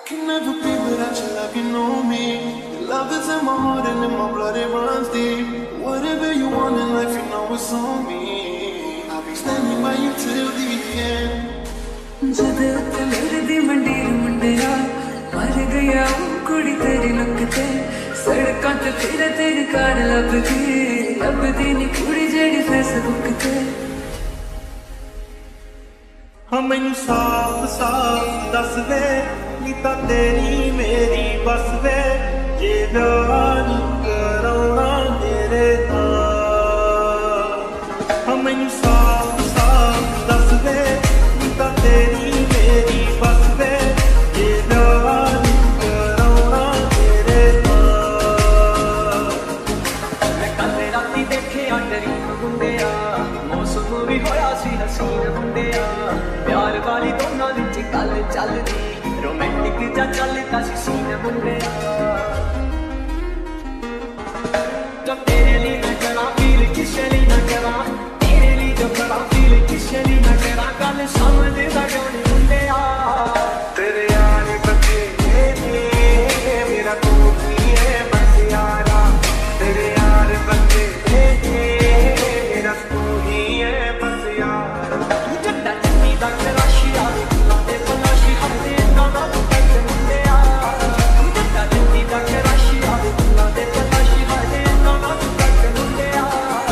can never be without you like you know me. Your love is in my heart and in my blood, it runs deep. Whatever you want in life, you know it's on me. I'll be standing by you till the end. जदे उत्ते मेरे दी मंडीर मुंडिया मर गया वो कुड़ी तेरी look ते सड़कां ते फिरे तेरी कार लभदी नी कुड़ी जेड़ी फेसबुक ते हाँ मैनू साफ साफ दस वे नी तां तेरी मेरी बस वे जे ब्याह नी कराउणा तेरे नाल हाँ मैनू साफ साफ दस वे नी तां तेरी मेरी बस वे जे ब्याह नी कराउणा तेरे नाल मैं कल राती देखिया ड्रीम हुंदिया मौसम भी होया सी हसीन हुंदिया प्यार वाली दोनों विच गल चलदी रोमांटिक जा चलदा सी सीन मुंडिया जब तेरे लिए मैं करा फील किसे लिए ना करा तेरे लिए जो करा फील किसे लिए ना करा गल समझ दा क्यों नहीं मुंडिया तेरे यार बंदे मेरा तू ही है बस यारा तेरे यार बंदे मेरा तू ही है बस यारा तू जड्डा चन्नी दा कराशी आवे ते पलाशी हटे ना ना तू कैसे मुंडिया तू जड्डा चन्नी दा कराशी आवे ते पलाशी हटे ना ना तू कैसे मुंडिया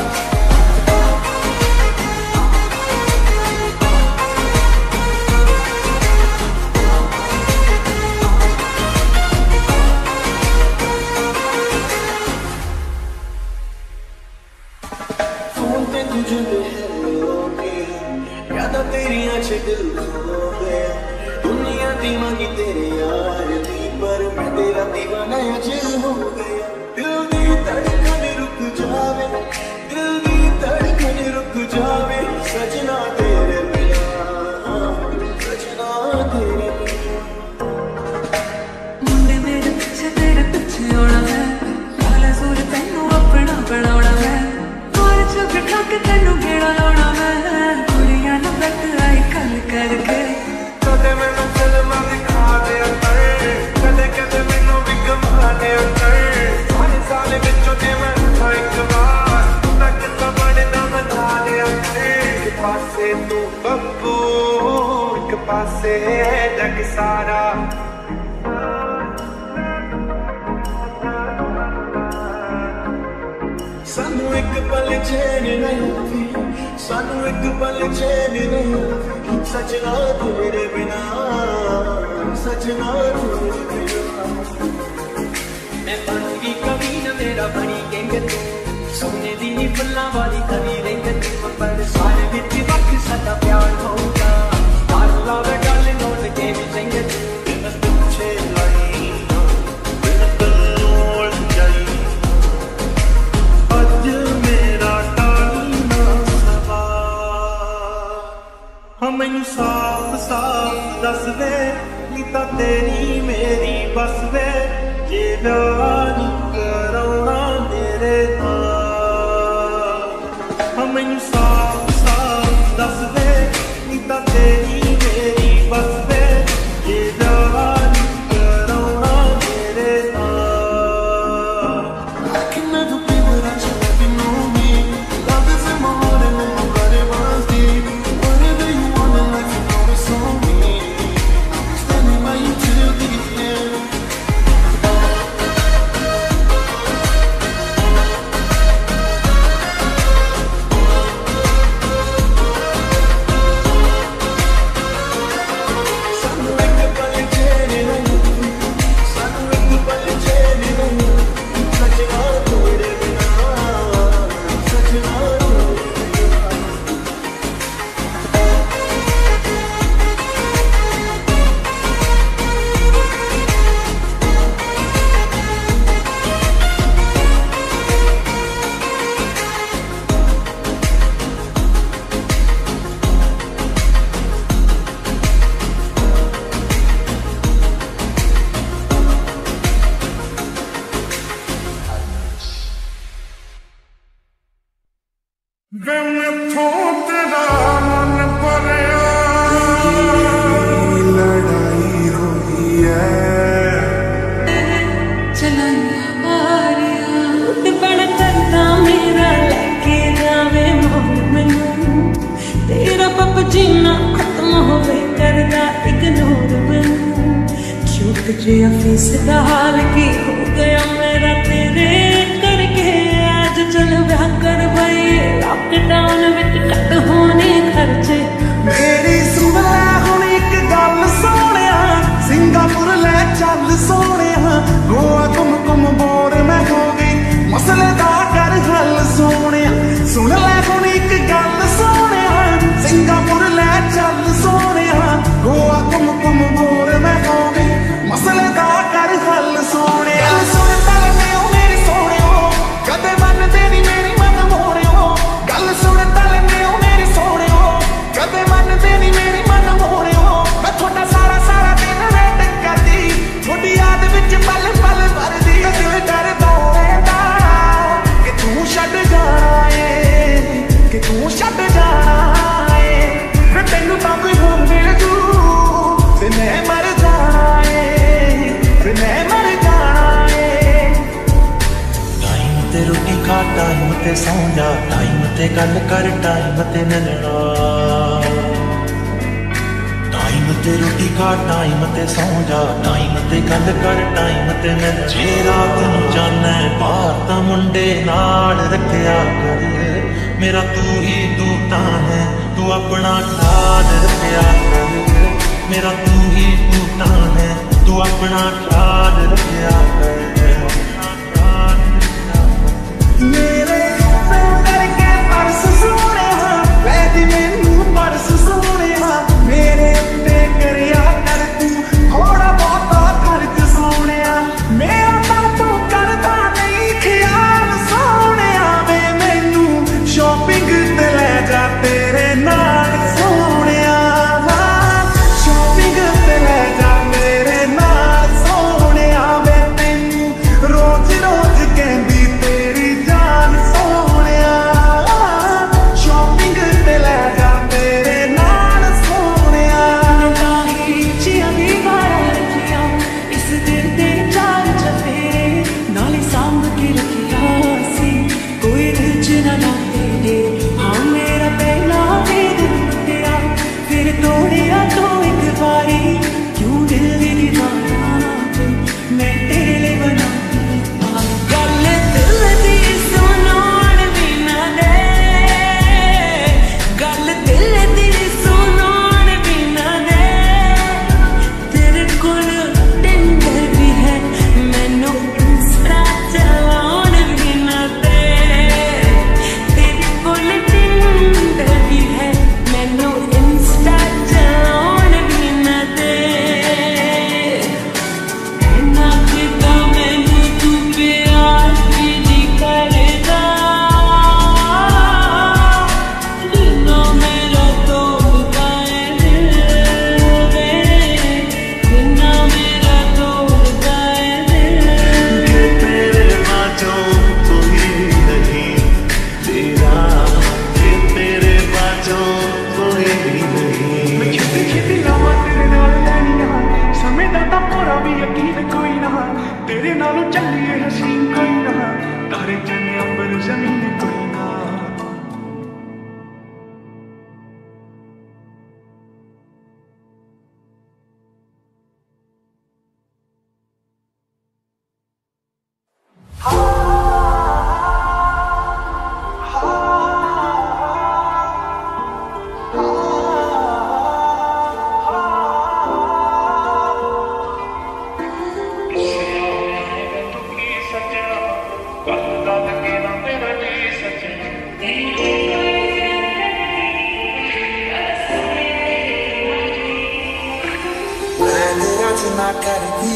फोन पे तुझे हेलो यादा तेरियां च दिल खो गया दुनिया दीवानी तेरे यार दी पर मैं तेरा दीवाना अज हो गया दिल दी धड़कन रुक जावे दिल दी धड़कन रुक जावे सजना तेरे बिना सजना तेरे बिना मुंडे मेरे पीछे आना है काला सूर तैनू अपना बनाना है और चुप ठाक तैनू घेड़ा लाना है कुड़ियां नू बैठ आई कल करके कदे मैनू फिल्मां दिखा दे कर कदे कदे मैनू भी घुमा दे कर सारे साल विचों जे मैं एक बार तक तो बनदा बता दे कर एक पासे तू बब्बू एक पासे जग सारा सानू एक पल चैन नहीं आती सानू एक पल चैन नहीं आती सजना तेरे बिना सजना तेरे बिना मैं बन गई कभी न मेरा बनी गंग तू सोने दी नी फुल्लां वाली कली रंग तू पर सारे विच वक्त साडा प्यार होगा कर लावे गल नोट के भी जंग तू बिन पूछे लाई बिन तलोल जाई अज मेरा टाली ना सवा हाँ मैनू साफ साफ दस वे नी तां तेरी मेरी बस वे जे ब्याह नी कराउणा तेरे नाल हाँ मैनू साफ साफ दस वे नी तां तेरी मेरी बस वे जे ब्याह नी कराउणा तेरे नाल I can never be without you like you know me. Love is in my heart and in my blood, it runs deep. Whatever you want in life, you know it's on me. I'll be standing by you till the end. तुझे fees का हाल की हो गया मेरा तेरे करके आज चल ब्याह कर भाई लॉकडाउन विच कट होने खर्चे मेरी सुन लै हुण इक गल सोहणिया सिंगापुर ले चल सोहणिया गोवा घुम घुम बोर मैं हो गई मसले दा कर हल सोहणिया सुन लै हुण इक गल सोहणिया सिंगापुर ले चल सोहणिया गोवा घुम घुम बोर मैं हो गई मसले दा कर हल सोहणिया सुन तल मेओ मेरे सोहणियो कदे मनदे नी मेरी मन मोड़ियो गल सुन तल मेओ मेरे सोहणियो कदे मनदे नी मेरी मन मोड़ियो मैं थोड़ा सारा सारा दिन वेट करदी थोड़ी याद विच पल पल भरदी दिल डरदा रहंदा कि तू छड्ड जाना ए कि तू छड्ड जाना ए मैं तैनू तां कोई होर मिल जू ते मैं मर जाना ए ते मैं मर जाना ए टाइम ते रोटी खा टाइम ते सौ जा टाइम ते गल कर टाइम ते मिलना टाइम ते रोटी खा टाइम ते सौ जा टाइम ते गल कर टाइम ते मिल जे रात नूं जाना बाहर तां मुंडे नाल रखिया कर मेरा तू ही तू तां है तू अपना ख्याल रखिया कर मेरा तू ही तू तां है तू अपना ख्याल रखिया कर मेरे करके परस सोने वैदी मैनू परस सोने मेरे उत्ते करिया कर तू थोड़ा बहुता खर्च सोने मेरा तां तू करदा नहीं ख्याल सोने वे मैनू शॉपिंग ते ले जा तेरे नाल सोने शॉपिंग ते ले जा मेरे नाल सोने वे तैनू रोज रोज कहंदी तेरी जान सोने शॉपिंग ते ले जा तेरे नाल सोने काही चिया दी बारा रखिया इस दिल दे चार चफेरे नाले सांभ के रखिया सी कोई रिच ना तेरे हाँ मेरा पहला दे दिल तेरा फिर तोड़िया तो एक बारी क्यों दिल दी दीवाना मैं तेरे लिए बना गल दिल दी सुनाण भी ना दे गल दिल दी सुनाण भी ना दे तेरे कोल टिंडर भी है मैनू इंस्टा चलाउण भी ना दे तेरे कोल टिंडर भी है मैनू इंस्टा चलाउण भी ना दे ना किदा मैनू तू प्यार भी नहीं करदा ना मेरा तोड़दा है दिल वे ना मेरा तोड़दा है दिल तेरे बाजों कोई नहीं तेरा ये तेरे बाजों कोई नहीं मैं छेती छेती लावां तेरे नाल लैनियां समय दा तां पूरा भी यकीन कोई ना तेरे नालों चलिए हसीन कोई ना तारे चने अंबर जमीन कोई ना ना करदी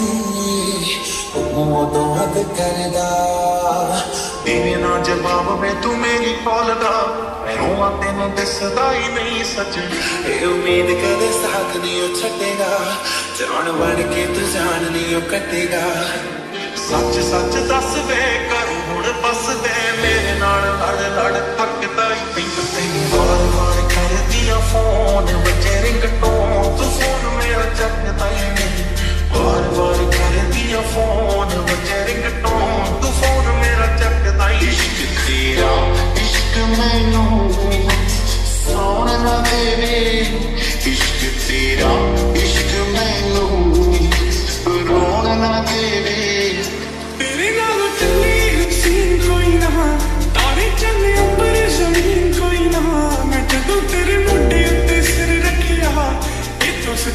उदों हद करदा तेरे ना जवाब में तू मेरी बोलदा रोवां तेनू दिसदा ही नहीं सच ए उम्मीद कदे साथ नहीं ओ छड्डेगा जान बन के तू जान नहीं ओ कटेगा सच सच दस वे कर हुण बस दे मेरे नाल लड़ लड़ थकदा ही पिंक तैनू बार बार करदियां फोन बजे रिंगटोन तू फोन मेरा चकदा ही नहीं बार बार करदियां फोन बजे रिंगटोन तू फोन मेरा चकदा ही इश्क तेरा इश्क मैनू सोन ना देवे इश्क तेरा इश्क मैनू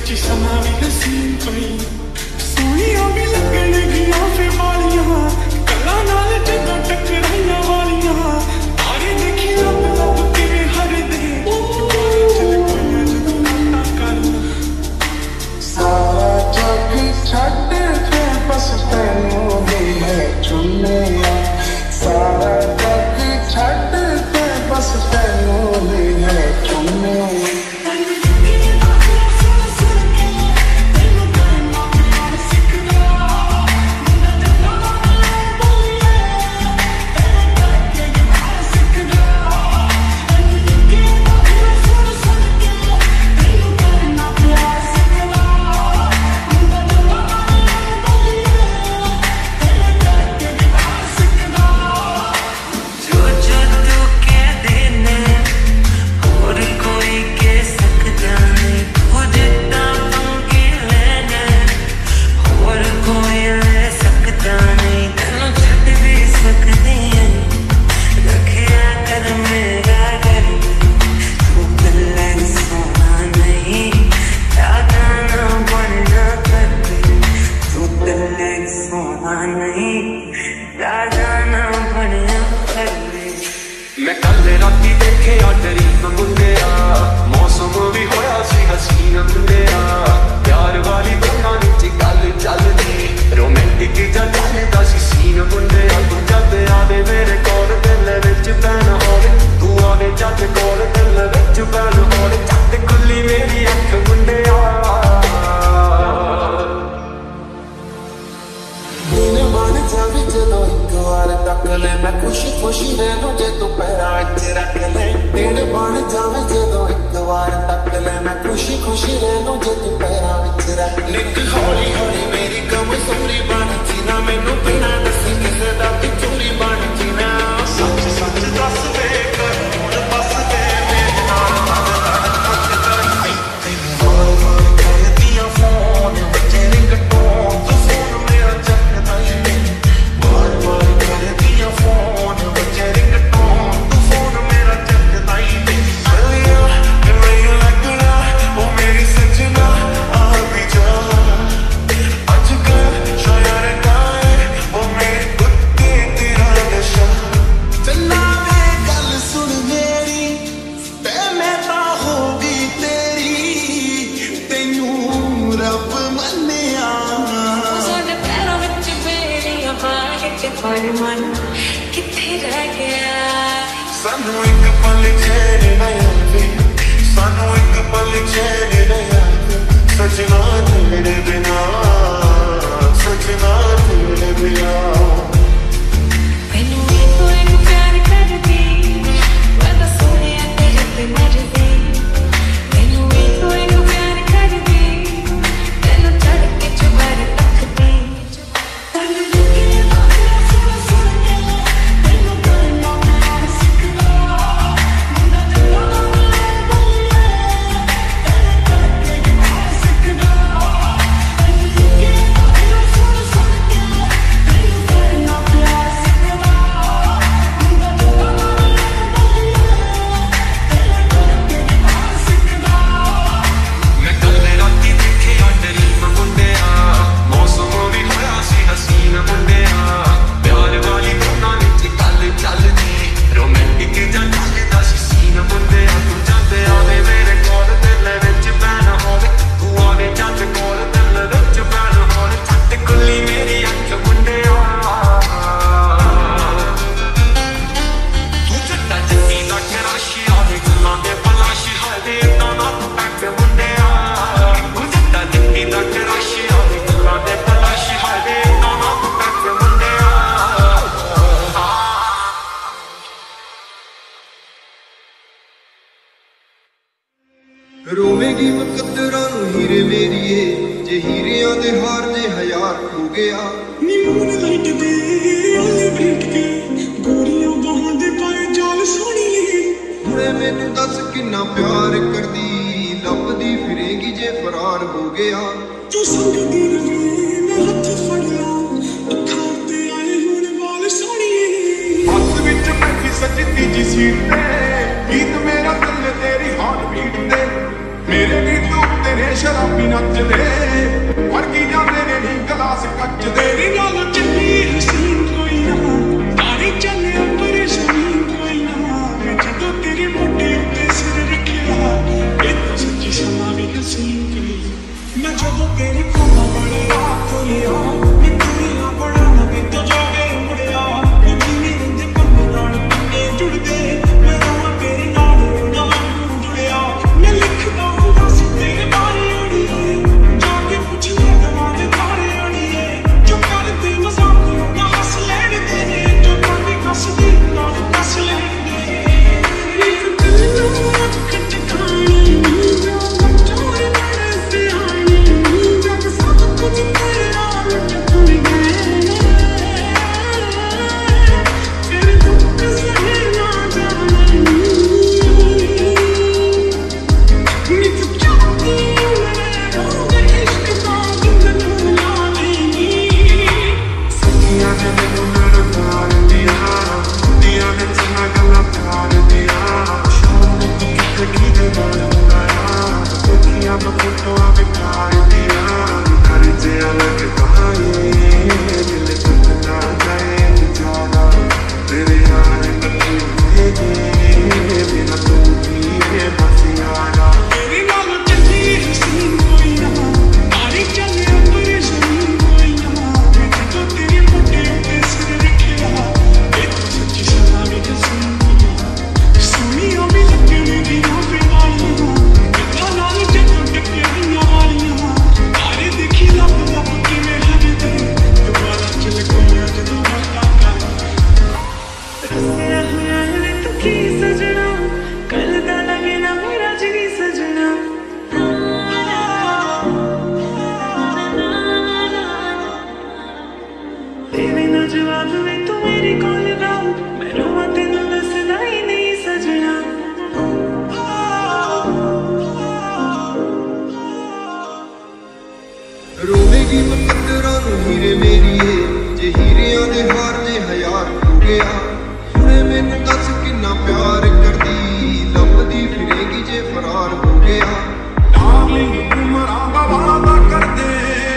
बिच समा भी हसीन पई सोनिया भी लगन गिया फिर वालियां कला नाल जदा टकराइयां वालियां तारे देखी लब लब के हर दे चल कोई जदों नाता कर सारा जग छड्ड के बस तैनू ही है चुने सारा जग छड्ड के बस तैनू ही है चुने मैं कल राती देखे ड्रीम मुंडिया मौसम भी होया सी हसीन मुंडिया प्यार वाली गल्लां विच गल चलदी रोमांटिक जा चलदा सी सीन मुंडिया तू जद आवे मेरे कोल दिल विच पैन होवे तू आवे जद कोल दिल विच पैन होवे जद खुली मेरी अख मुंडिया दिन बन जावे जदों एक वार तक ले मैं खुशी खुशी रहूं जे तू पैरां च रख ले दिन बन जावे जदों एक वार तक ले मैं खुशी खुशी रहूं जे तू पैरां च रख ले हौली हौली मेरी कमजोरी बन जीना मैनू बिना दसे किसे दा भी चोरी बन जीना सच सच दस वे कर हुण बस दे मेरे नाल फोन बच्चे रिंग टोन तू फोन मेरा चकदा ही बार कर दिया फोन बच्चे रिंग टोन तू फोन मेरा चकदा ही चलिया मैं लगना वो मेरी सजना आ भी जा अजकल शायर गाए वो मेरे कुत्ते तेरा नशा चला वे गल सुन मेरी ते मैं ता होगी तेरी तेनू रब मन्निया सोने पैरों विच बेड़ियां पाए के पर मन किथे रह गया सानू एक पल चैन ना आवे सानू एक पल चैन ना आवे सजना तेरे बिना सजना तेरे बिना मैनू एक प्यार कर दी मैं तो सोने तेरे पे मर दी मैनू एक प्यार कर दी तेनू चढ़ के चुबारे तक दी तन्नू लगे सुन सुन के तेनू करना प्यार सिखदा मुंडा तेरा बोले तेरे करके प्यार सिखदा तन्नू लगे सुन सुन के तेनू करना प्यार सिखदा मुंडा तेरा बोले तेरे करके प्यार सिखदा मैं कल राती देखे ड्रीम मुंडिया मौसम भी होया सी हसीन मुंडिया प्यार वाली गल्लां विच गल चलदी रोमांटिक जा चलदा सी सीन मुंडिया तू जद आवे मेरे कोल दिल विच पैन होवे तू आवे जद कोल दिल विच पैन होवे जद खुली मेरी अख मुंडिया तू जट्टा जट्टी दा कराशी आवे गल्लां दे पलाशी हाले तां ना पैक मुंडिया तू जट्टा जट्टी दा कराशी आवे गल्लां दे पलाशी हाले तां ना पैक मुंडिया रोवेगी मुकद्दरां नूं हीरे मेरीए जे हीरियां दे हार जे हयार खो गया नी मून लाइट दे आले बैठ के गोरियां बाहां दे पाए जाल सोहणीए हुणे मैनू दस किन्ना प्यार करदी लभदी फिरेगी जे फरार हो गया तू संगदी रवे मैं हत्थ फड़ ला अखां ते आए हुण वाल सोहणीए बस विच बैठी सजदी जी सीट ते गीत मेरा दिल तेरी हार्ट बीट ते मेरे गीत तेरे शराबी नचदे वर्गी जाते ने नी गलास कचदे नी गल चली हसीन कोई ना तारी चले अंबर जमीन कोई ना जदों तेरे मोटे उत्ते सिर रखिया ये तो सच्ची समा भी हसीन कोई मैं जदों तेरी कोमा बड़े रात कोई मैं तेरी बड़ा ना भी तो जावे मुड़िया मैं जीने रंदे पन्ने नाल पन्ने जुड़दे मैं रोवां तेरे नाल नाल जुड़िया मैं लिखदा हुंदा सी तेरे बारे अड़िए जाके पुछ ले दवां दे बारे अड़िए जो करदे मजाक ना हस लैण दे जो करदी कसदी नाल कस लैण दे एक दिल नूं कट खानी जो चोर बड़े सियाने जग सब कुछ तेरे नाल टुट गए फिर दुख सहे ना जाने नी चुप जाती मेरे रोग इश्क दा जिंदनू ला लेनी सखियां ने मैनू मेरा प्यार दिया ने चंगा गल्लां प्यार दिया शाम नूं तू किथे किथे नाल बुलाया सखियां मैं फोटोआं भी प्यार दिया घर च अलग कहानी दिल टूट ना जाए बेचारा तेरे यार कभी हुए बिना तू भी बस यारा तेरी गल चली हसीन कोई ना तारी चले अंबर जमीन कोई ना जदों तेरे मोटे उत्ते सिर रखिया ये तो सच्ची समा भी हसीन कोई सोनिया भी लगने दियां बीमारियां कितना नाल जदों टकरियां वालियां तारे देखी लब लब किवें हरदे दोबारा चल कोई जदों बातां कर रसिया हुआ है तू की सजना कल दा लगे ना मेरा जी सजना तेरे ना जवाब में तू मेरी कॉल ना मैं रोवां तेनू दसदा ही नहीं सजना रोवेगी मुकद्दरां नूं हीरे मेरीए जे हीरियां दे हार ने हयार हो गया हुणे मैनू दस किन्ना प्यार करदी लभदी फिरेगी जे फरार हो गया डार्लिंग उमरां दा वादा कर दे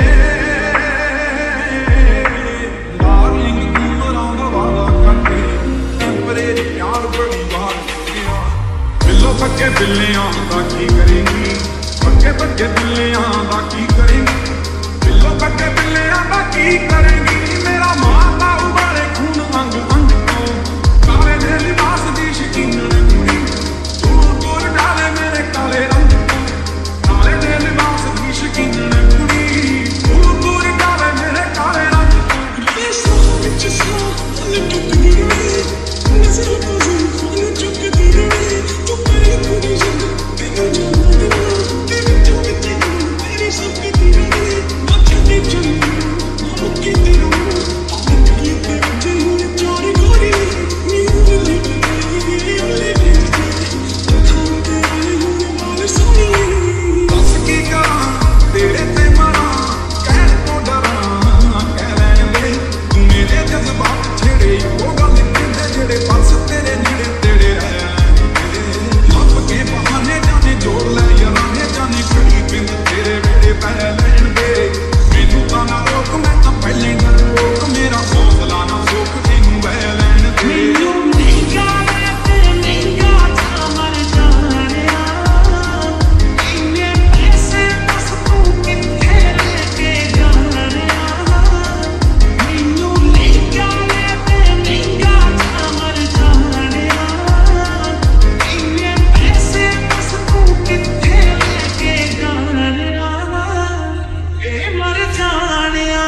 डार्लिंग उमरां दा वादा कर दे टेंपरेरी प्यार बड़ी बार हो गया बिल्लो पक्के बिल्लियां दा की करेंगी पक्के पक्के बिल्लियां दा की करेंगी बिल्लो पक्के बिल्लियां दा की करेंगी मेरा माता उबाले खून अंग अंग तो काले दे लिबास दी शकीनन कुड़ी तू गोर डाले मेरे काले रंग तो काले दे लिबास दी शकीनन कुड़ी तू गोर डाले मेरे काले रंग तो ये साह विच साह लटकदी रहे नजर तो जुल्फां चुकदी रहे तू मेरी पूरी जग तेनू जान देना तेरे तो विच तेरी सकदी रहे मत दे चली मुक्की तेरा आले ते चली चोरी गोरी नींद ले थाम ते आए हुए बाल सोनिए दस की करां तेरे ते मरां कहण तो डरां कह लैण दे तू मेरे जज्बात छेड़े वो गल कहंदे जेड़े बस तेरे नेड़े तेड़े रह लभ के बहाने जाने जोड़ ले याराने जाने खड़ी पिंड तेरे वेड़े पै लैण दे मैनू तां ना रोक मैं तां पहले डर रोक मेरा हौसला ना सोख तैनू बह लैण दे मैनू नहीं जाने तेरे नहीं गाथा मर जानिया इन्ने पैसे बस तू किथे लेके जानिया मैनू नहीं जाने तेरे नहीं गाथा मर जानिया इन्ने पैसे बस तू किथे लेके जानिया ए मर जानिया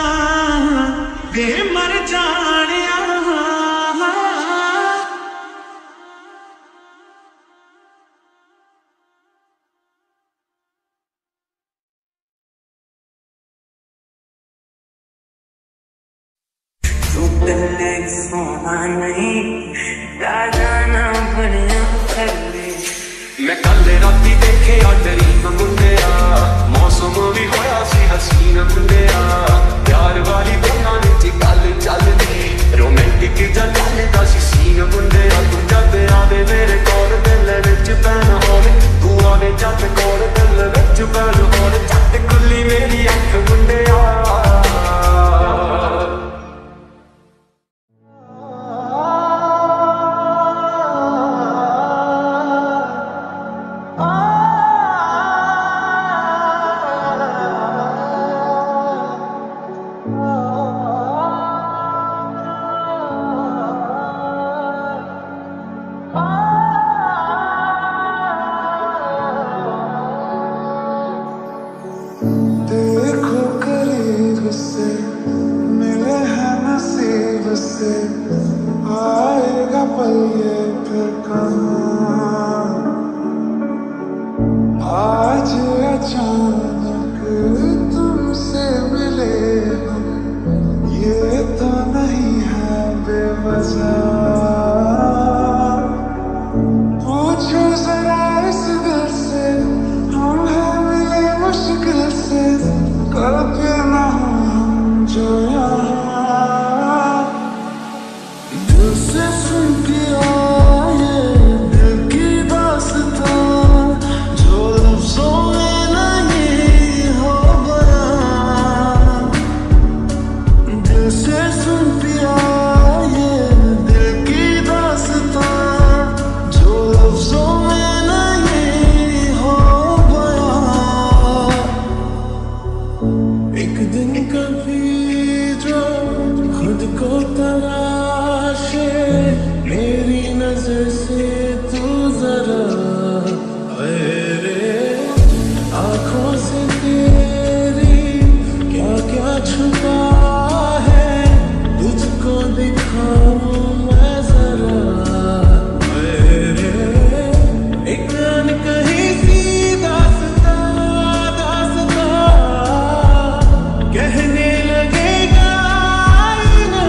तू पहले सोना नहीं दादा ना बनया पहले मैं कल राती देखे ड्रीम मुंडिया मौसम भी होया सी हसीन मुंडिया प्यार वाली गल्लां विच गल चलदी रोमांटिक जा चलदा सी सीन मुंडिया तू जद आवे मेरे कोल दिल विच पैन होवे तू आवे जद कोल दिल विच पैन होवे पल ये फिर कहाँ, आज अचानक तुमसे मिले हम, ये तो नहीं है बेवजह। पूछो जरा इस दिल से, हम हैं मिले मुश्किल से, कल फिर ना हो हम जो यहाँ। दिल से सुन दिया ये दिल की दास्तां, जो लफ्जों में नहीं हो बयां। दिल से सुन दिया ये दिल की दास्तां, जो लफ्जों में नहीं हो बयां। एक दिन कभी जो खुद को तराशे, मेरी नजर से तू जरा रे, आंखों से तेरी क्या क्या छुपा है, तुझको दिखाऊं मैं जरा रे। एक अनकही सी दास्तां दास्तां कहने लगेगा आईना।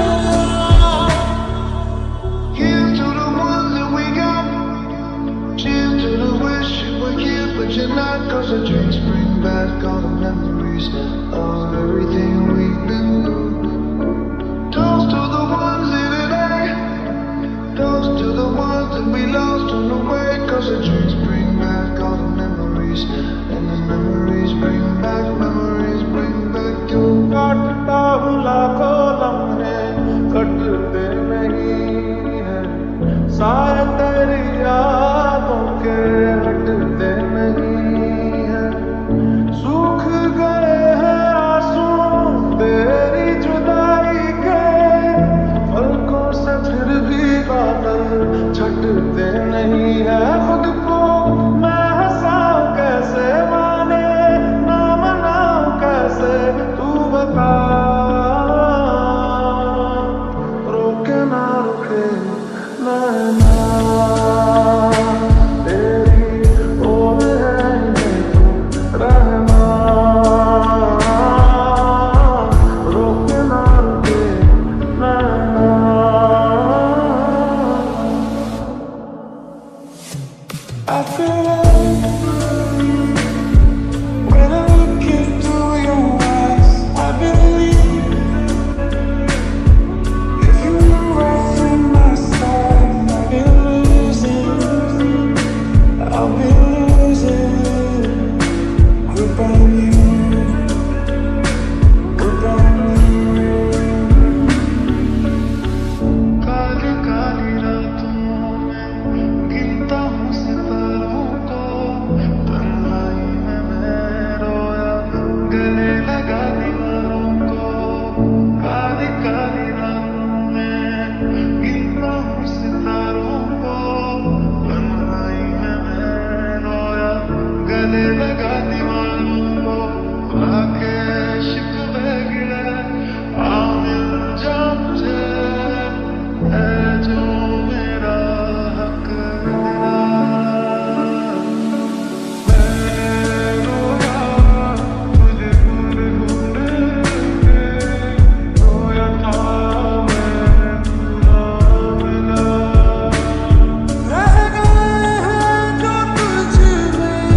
Here's to the ones that we got, cheers to the wish you were here but you're not, 'cause the drinks bring back all the memories of everything we've been through. Toast to the ones here today, toast to the ones that we lost on the way, 'cause the drinks bring back all the memories, and the memories bring back you. काटता हूँ लाखों लम्हे, कटते नहीं है, सारे तेरी यादों के हटते नहीं है। सूख गए हैं आंसू तेरी जुदाई के, पलकों से फिर भी बादल छटते नहीं है। खुद को मैं हंसाऊं कैसे, माने ना मनाऊं कैसे, तू बता। रोके ना रुके नैना तेरी ओर है इन्हें तू रहना। रोके ना रुके नैना। I feel love when I look into your eyes. I believe if you were right from my side, I'll be losing without you, without you. Kali Kali रातों में गिनता हूँ सितारों को, तन्हाई में मैं रोया गले लगा दीवारों को। काली काली रातों में गिनता हूँ सितारों को, तन्हाई में मैं रोया गले लगा दीवारों को। आके शिकवे गिरे आ मिल जा मुझे, है जो मेरा हक तेरा। मैं रोया तुझे ढूंढ ढूंढ के, रोया था मैं तू ना मिला। रह गए हैं जो तुझ में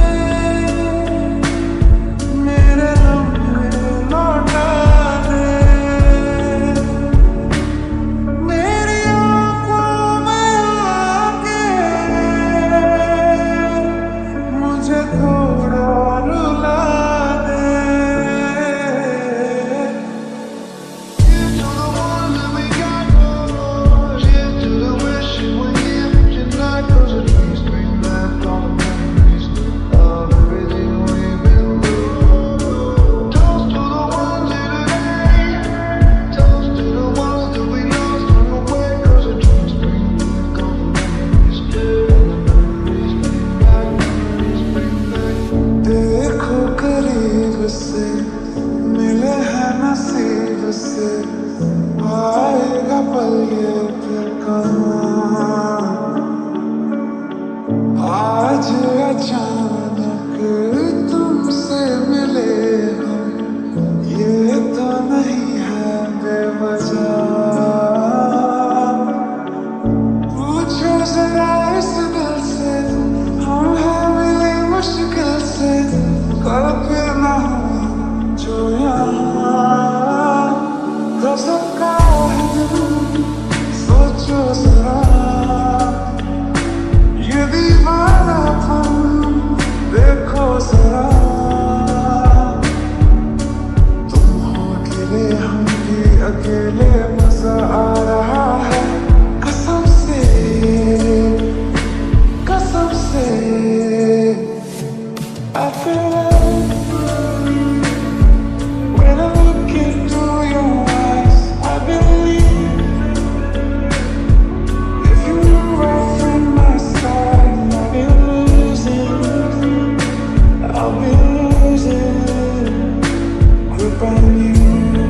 मेरे लम्हे लौटा दे, मेरी आँखों में आके मुझे थोड़ा रुला दे। Here's to the ones that we got, cheers to the wish you were here but you're not, 'cause the drinks bring back all the memories of everything we've been through. Toast to the ones here today, toast to the ones that we lost on the way, 'cause the drinks bring back all the memories, and the memories bring back. देखो करीब से मिले हैं नसीब से, आएगा पल ये फिर कहाँ। अकेले मजा आ रहा है कसम से I feel love when I look into your eyes. I believe if you were right from my side, I'll be losing grip on you.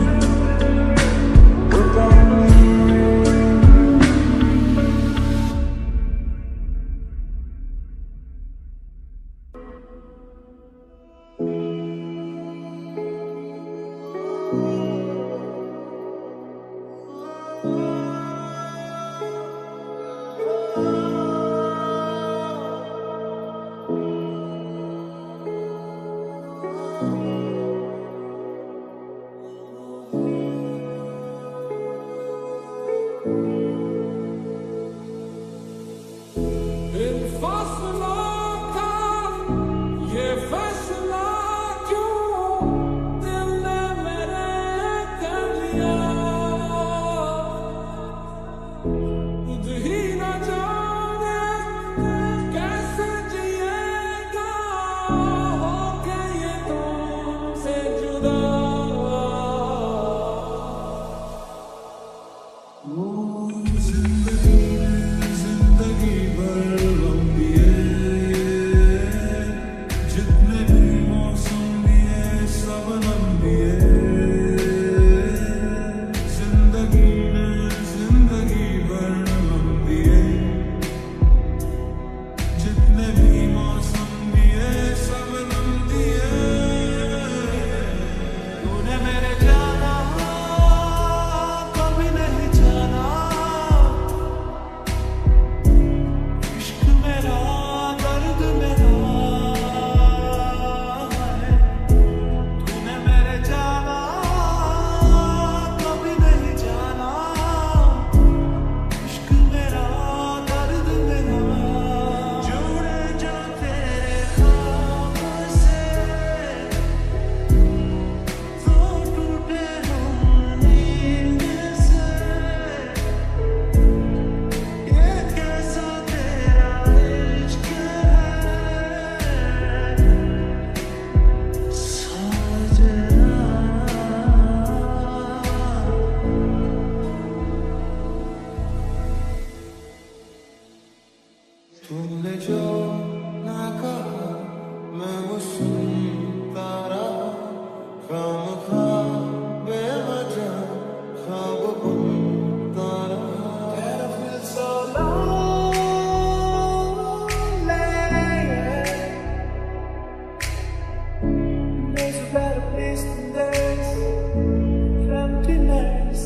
तुमने जो ना कहा मैं वो सुनता रहा खामखा बेवजह ख्वाब बुनता रहा Gotta feel so lonely There's a better place than this emptiness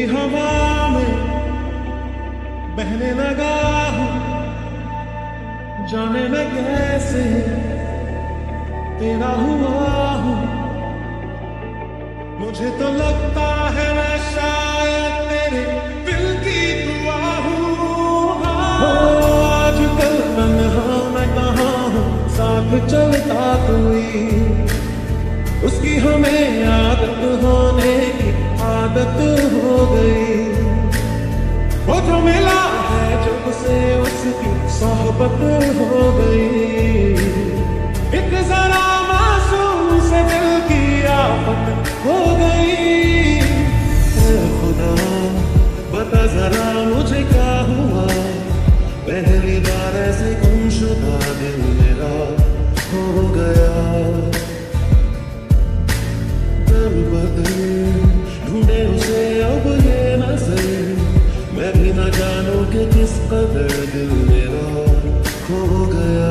हवा में बहने लगा हूँ, जाने मैं कैसे तेरा हुआ हूँ। मुझे तो लगता है मैं शायद तेरे दिल की दुआ हूँ। आजकल तन्हा मैं कहाँ हूँ, साथ चलता कोई, उसकी हमें आदत होने की आदत हो गई। वो जो मिला है जब से उसकी सोहबत हो गई। एक जरा मासूम से दिल की आफत हो गई। खुदा बता जरा मुझे क्या हुआ, पहली बार ऐसे गुमशुदा दिल मेरा हो गया। दर बदर ढूंढे उसे अब ये नजर, मैं भी न जानूं कि किस कदर दिल मेरा खो गया।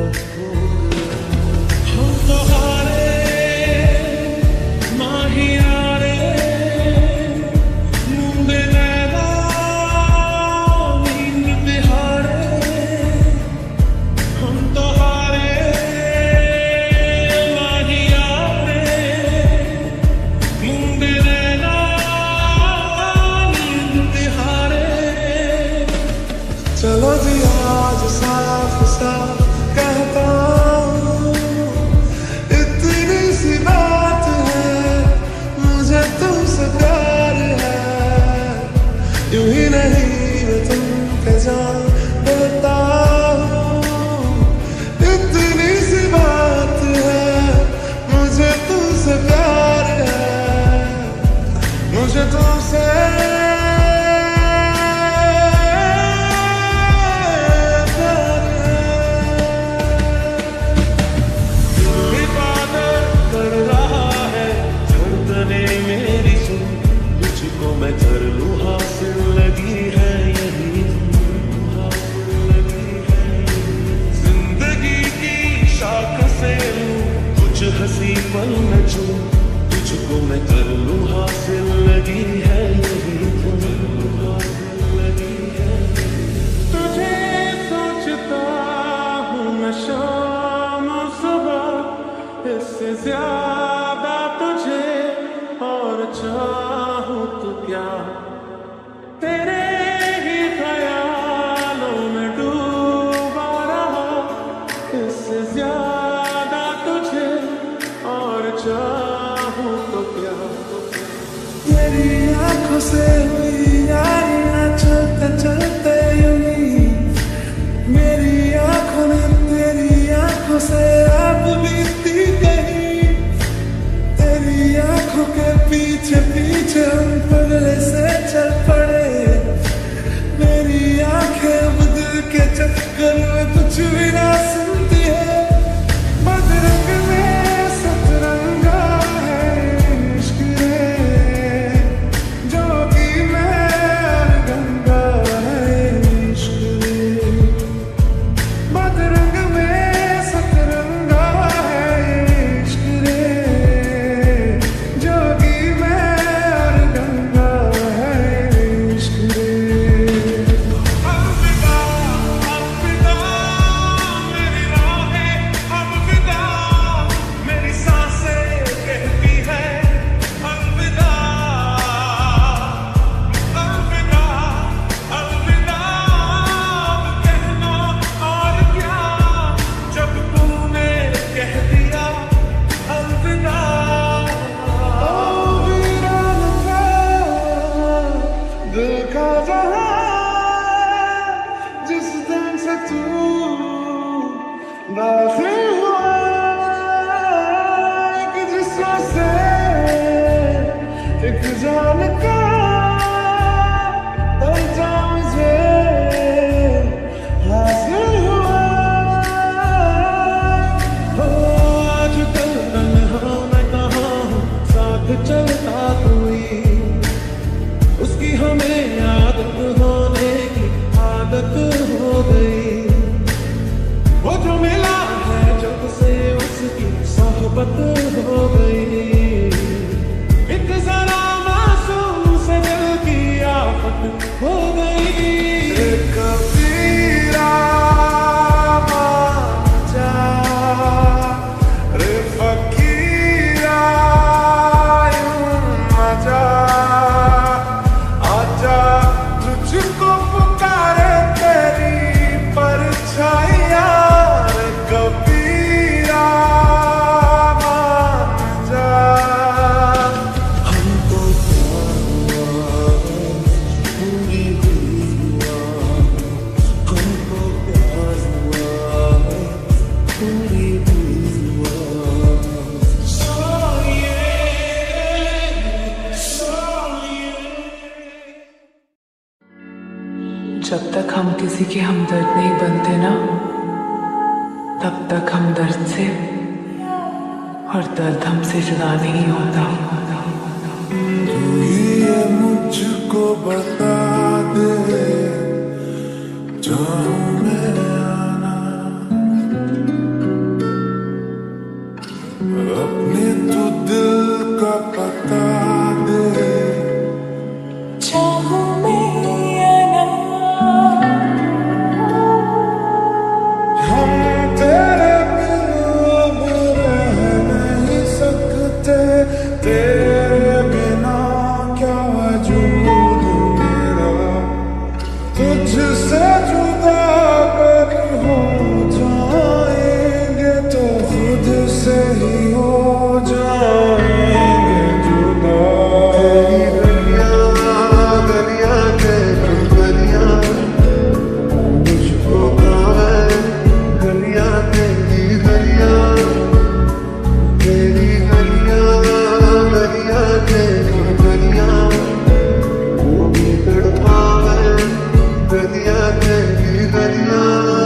हम तो हारे माहियारे, मुंडे नैना नींद तिहारे। हम तो हारे माहियारे, मुंडे नैना नींद तिहारे। चलो जी आज साफ साफ कहता हूँ, इतनी सी बात है, मुझे तुमसे प्यार है। यूं ही नहीं मैं तुम पे जान देता हूँ, इतनी सी बात है, मुझे तुमसे प्यार है। मुझे तुमसे मैं कर लूं हासिल लगी है यही, जिंदगी की शाख से लूं कुछ हंसी पल न छूं, तुझको मैं कर लूं हासिल लगी है यही। तुझे सोचता हूँ मैं शाम सुबह, इससे ज्यादा तुझे और चाहूं तो क्या, तेरे ही ख्यालों में डूबा रहा। इससे ज्यादा तुझे और चाहूं तो क्या। मेरी आंखों से हुई यारी ना चलते चलते यूं ही, मेरी आंखों ने तेरी आंखों से आप बीती गई। तेरी आंखों के पीछे पीछे हम पगले से चल पड़े। मेरी आंखें अब दिल के चक्कर में कुछ भी ना सुनती है। बदरंग में सतरंगा है इश्क रे, जोगी में गंगा है इश्क रे। बदरंग में सतरंगा है इश्क रे, जोगी में और गंगा है इश्क रे। अलविदा अलविदा मेरी राहें, अलविदा मेरी सांसें कहती है। अलविदा अलविदा अलविदा अब कहना और क्या, जब तूने कह दिया अलविदा। ओ वीरान का दिल का जहां, जिस दिन से तू दाखिल हुआ एक जिस्म से, एक जान का दर्जा मुझे हासिल हुआ। हो आजकल तन्हा मैं कहाँ हूँ, साथ चलता कोई, उसकी हमें आदत होने की आदत हो गई। वो जो मिला है जब से उसकी सोहबत हो गई। एक जरा मासूम से दिल की हो गई। कबीरा मान जा रे फकीरा यूं मजा आजा तुझको पुकारे तेरी परछाइयां रे कबीरा मान जा। हमको जब तक हम किसी के हमदर्द नहीं बनते ना, तब तक हम दर्द से और दर्द हमसे जुदा नहीं होता। तू ये मुझको बता दे जाऊं मैं आना, अपने तू दिल का पता दे चाहूं मैं आना। हम तेरे बिना रह नहीं सकते, तेरे बिना क्या वजूद मेरा, तुझसे जुदा अगर हो जाएंगे तो खुद से ही हो जाएंगे जुदा। गलियां तेरी गलियां मुझको भावे, गलियां तेरी गलियां, तेरी गलियां गलियां तेरी गलियां वो भी तड़पावे, गलियां तेरी गलियां।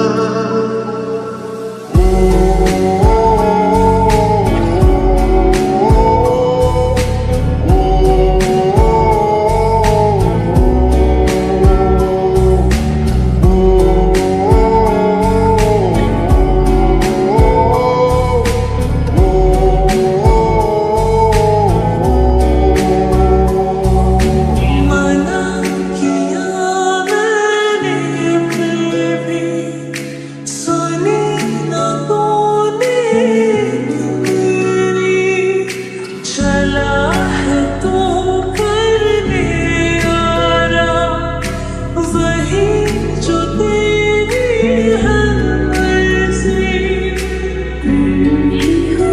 मना किया मैंने फिर भी सुनी न तूने मेरी, चला है तू करने आरा वही जो तेरी है मर्जी। तुम ही हो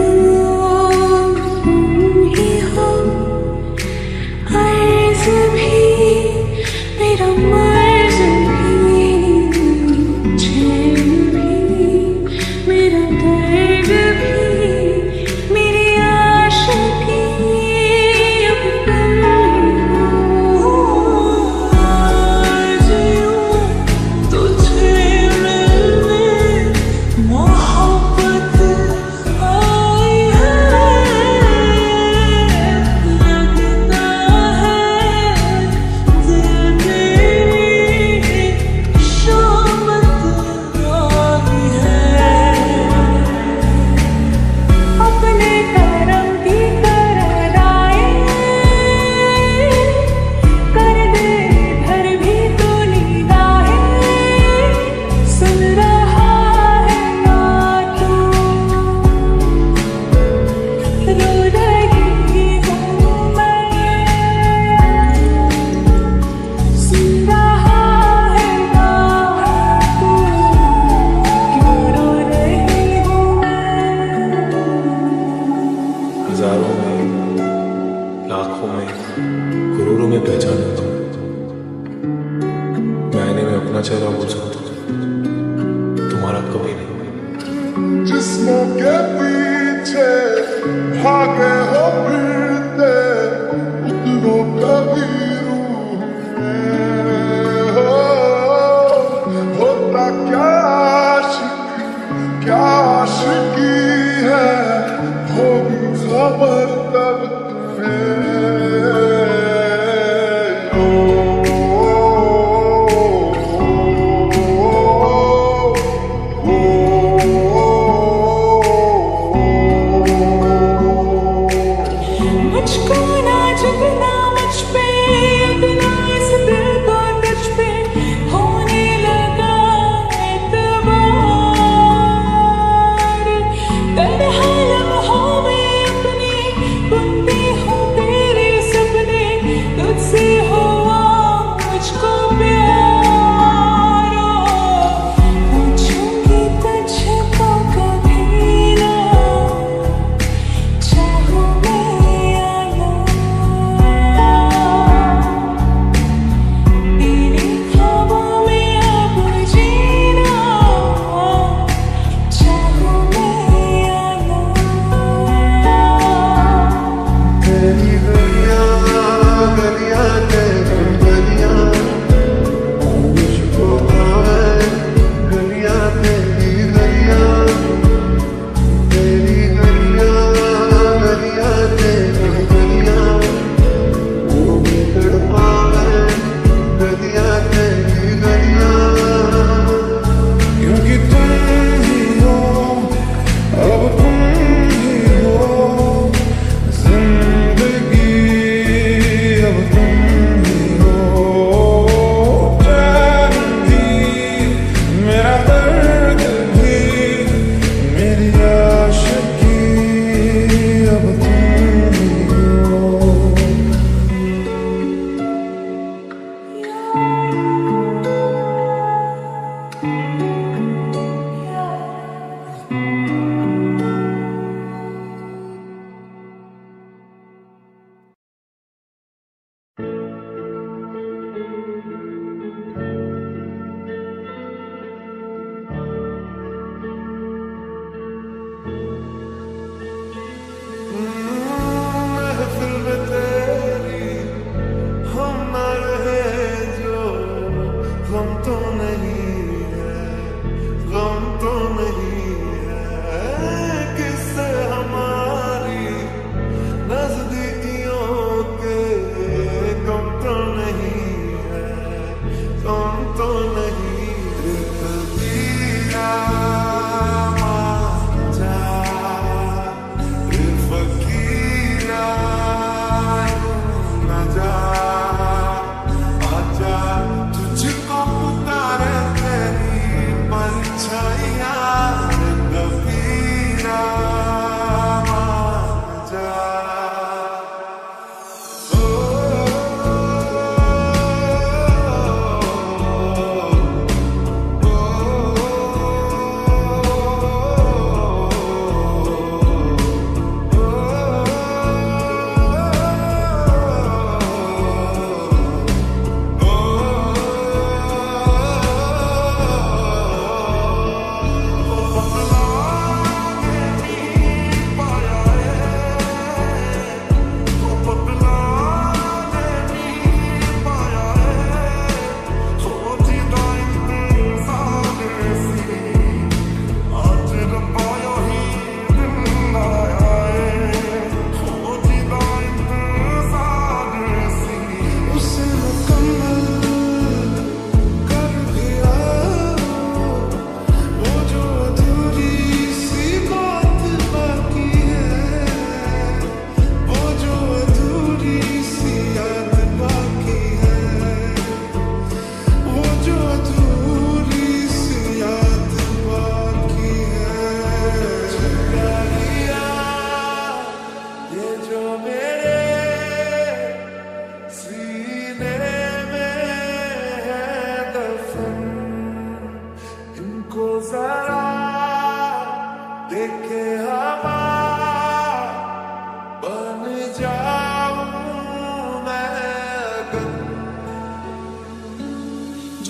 अर्ज़ भी मेरा मर्ज़ भी, चैन भी मेरा दर्द भी, मेरी आशिकी अब तुम हो। आज यूं तुझे मिलने मोहब्बत आई है, लगता है दिल मेरी शामत आई है। अपने करम की कराराए कर दे घर भी तो निगाहें, सुन रहा है ना तू, रो रही हूँ मैं, सुन रहा है ना तू, क्यों रो रही हूँ मैं। हजारों में, लाखों में, करोड़ों में पहचान होता हूँ, मैंने में अपना चेहरा बोल सकता हूँ, तुम्हारा कभी नहीं। जिस्मों के पीछे भागे हो फिरते, उतरो कभी रूह में हो, होता क्या आशिकी, क्या आशिकी है, होगी खबर तब तुम्हें।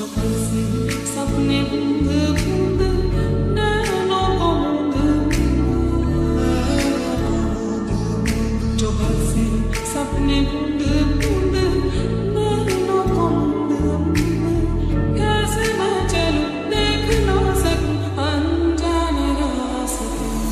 हंसे सपने बूंद बूंद नैनों को मूंद जो हंसे सपने बूंद बूंद नैनों को मूंद कैसे मैं चलूं देख ना सकूं अनजाने रास्ते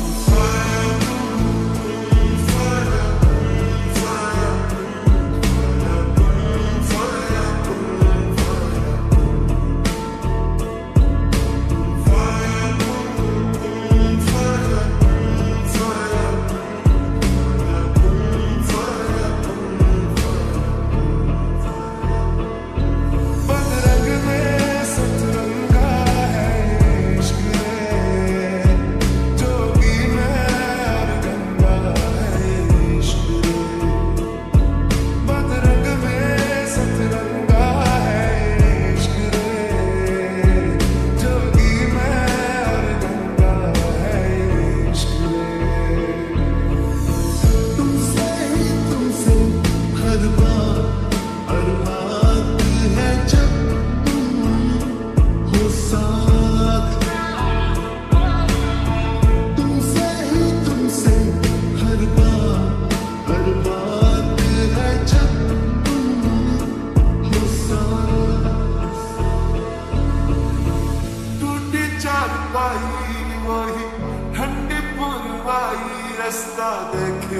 रास्ता देखे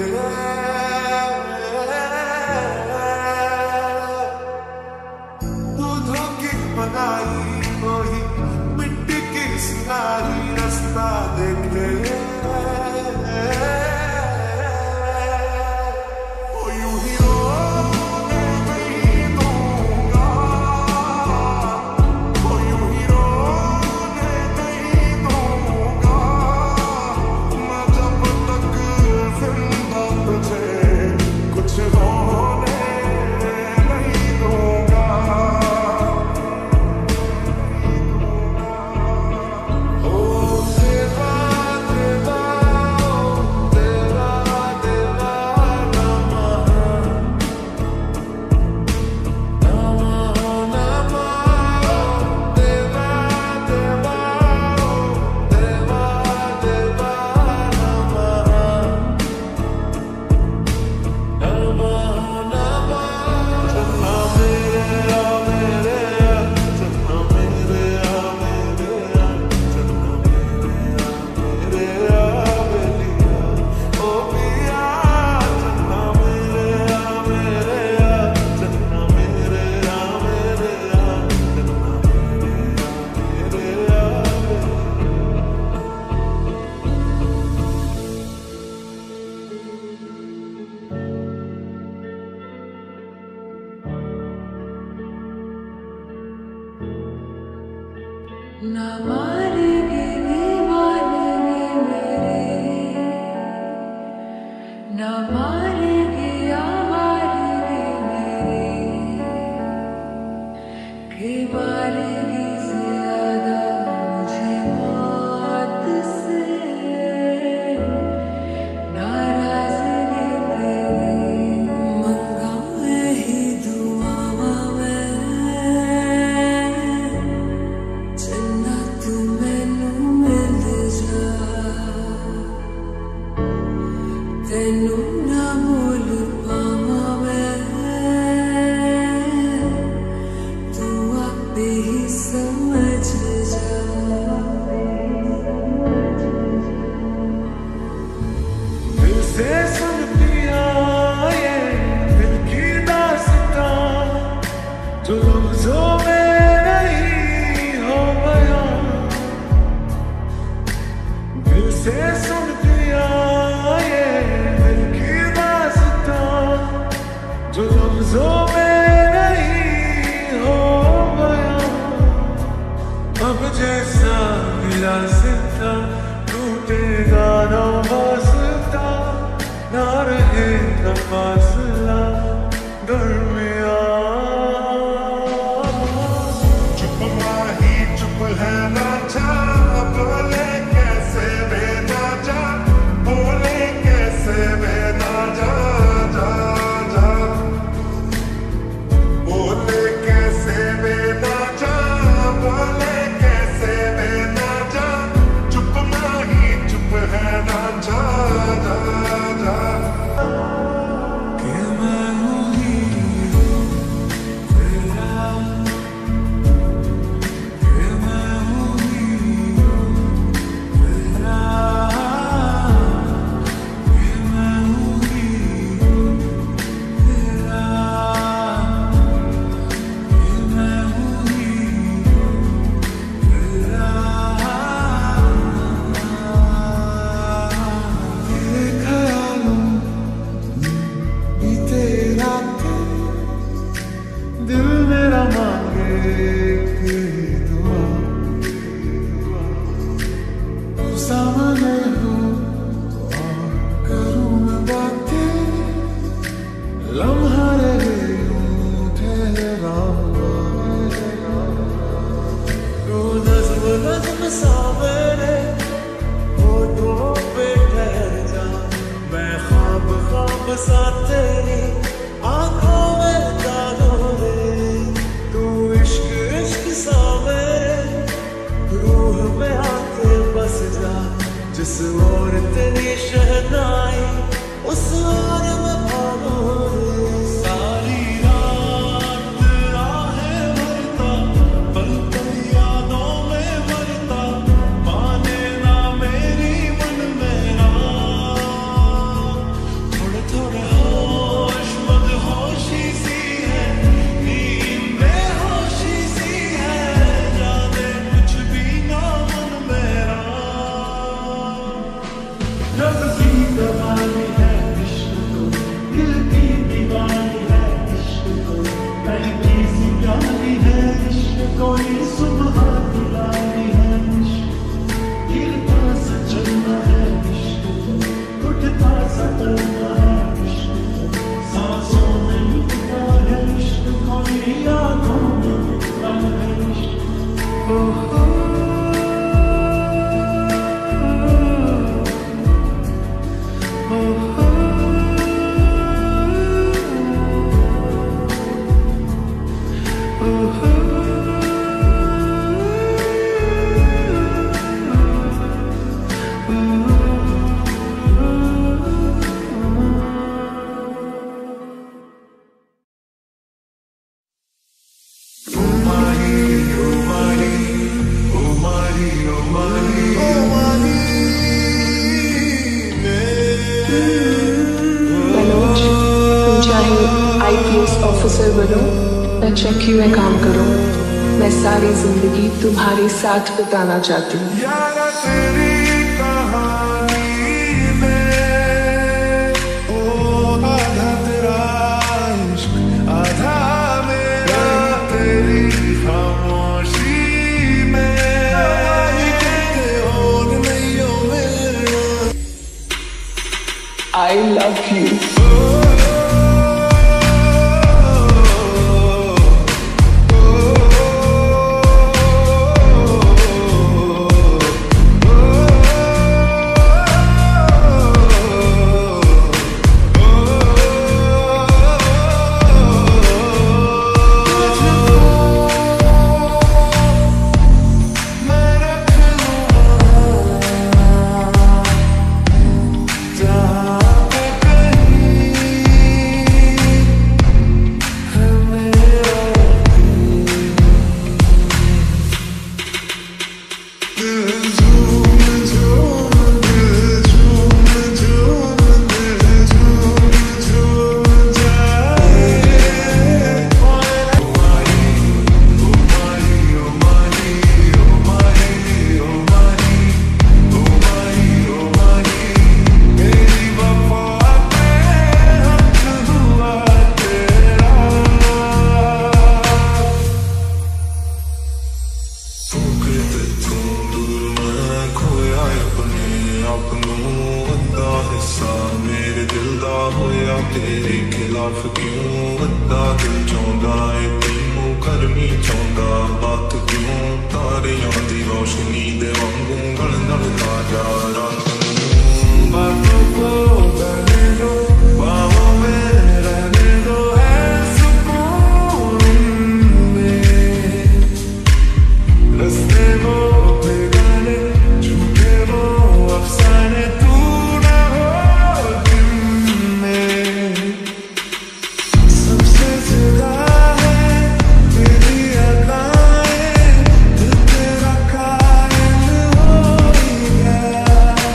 दूधों की बनाई वही मिट्टी की सिनाई रास्ता देखे ना मारेंगे दीवाने मेरे ना मारेंगे आवारे मेरे के मारेंगे ज्यादा मुझे मौत से नाराजगी तेरी मंगाए ही दुआ तेनू ना बोल पावा मैं तू आपे ही समझ जा दिल से सुन पिया ये दिल की दास्तां जो लफ्जों में नहीं हो गया दिल से सुन पिया जो लफ्जों में नहीं हो गया अब जैसा मिला सिता टूटेगा ना वास्ता ना रहेगा फासला दरमियां ओर तेरी शहनाई, उस ओर मैं भागूं रे। सारी रात आहें भरता, पल पल यादों में मरता, माने ना मेरी मन मेरा। थोड़े थोड़े होश मदहोशी सी है, नींद बेहोशी सी है, जाने कुछ भी ना मन मेरा। रब की दीवानी है इश्क तो, दिल की दीवानी है इश्क तो, महकी सी प्यारी है इश्क, कोई सुबह दिलानी है इश्क, गिरता सा चलना है इश्क तो, उठता सा चलना है इश्क तो, सांसों में मिलता है इश्क, कोई आंखों में मिलता है इश्क। मनोज, तुम चाहे IPS ऑफिसर बनो या चक्की में काम करो, मैं सारी जिंदगी तुम्हारे साथ बिताना चाहती हूँ। यारा तेरी कहानी में ओ आधा तेरा इश्क, आधा मेरा, तेरी खामोशी में और नहीं हो मेरा। I love you. तेरे खिलाफ क्यों वड्डा दिल चाहता है, तैनू करनी चाहता बात क्यों, तारियां दी रोशनी दे वांगू गल नाल ताजा रात नूं। बातों को करने दो, बाहों में रहने दो, है सुकून में रस्ते वो बेगाने, झूठे वो अफसाने, तू ना हो दिल में। सबसे जुदा है तेरी अदाएं, दिल तेरा कायल हो गया।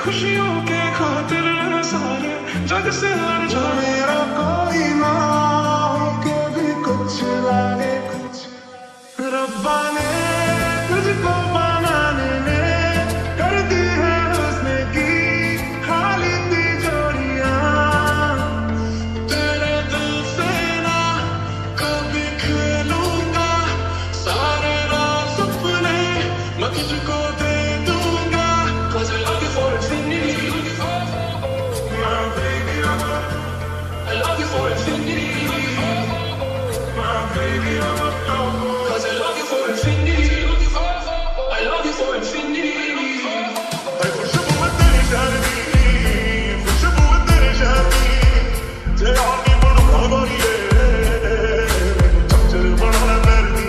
खुशियों के खातिर सारे जग से लड़ जा मेरा कोई ना हो के भी कुछ लागे कुछ रब्बा ने तुझको बनाने में कर दी है उसने की खाली तिजोरियां तेरे दिल से ना कभी खेलूंगा सारे राज सपने मैं तुझको दे दूंगा 'cause I love you for infinity my baby I love you for infinity my baby 'cause I love you for infinity I love you for infinity खुशबू है तेरी शर्मी खुशबू है तेरी शर्मी तेरा आगे बढ़ो भागोरिए मैनू चक्कर बनाना मेरी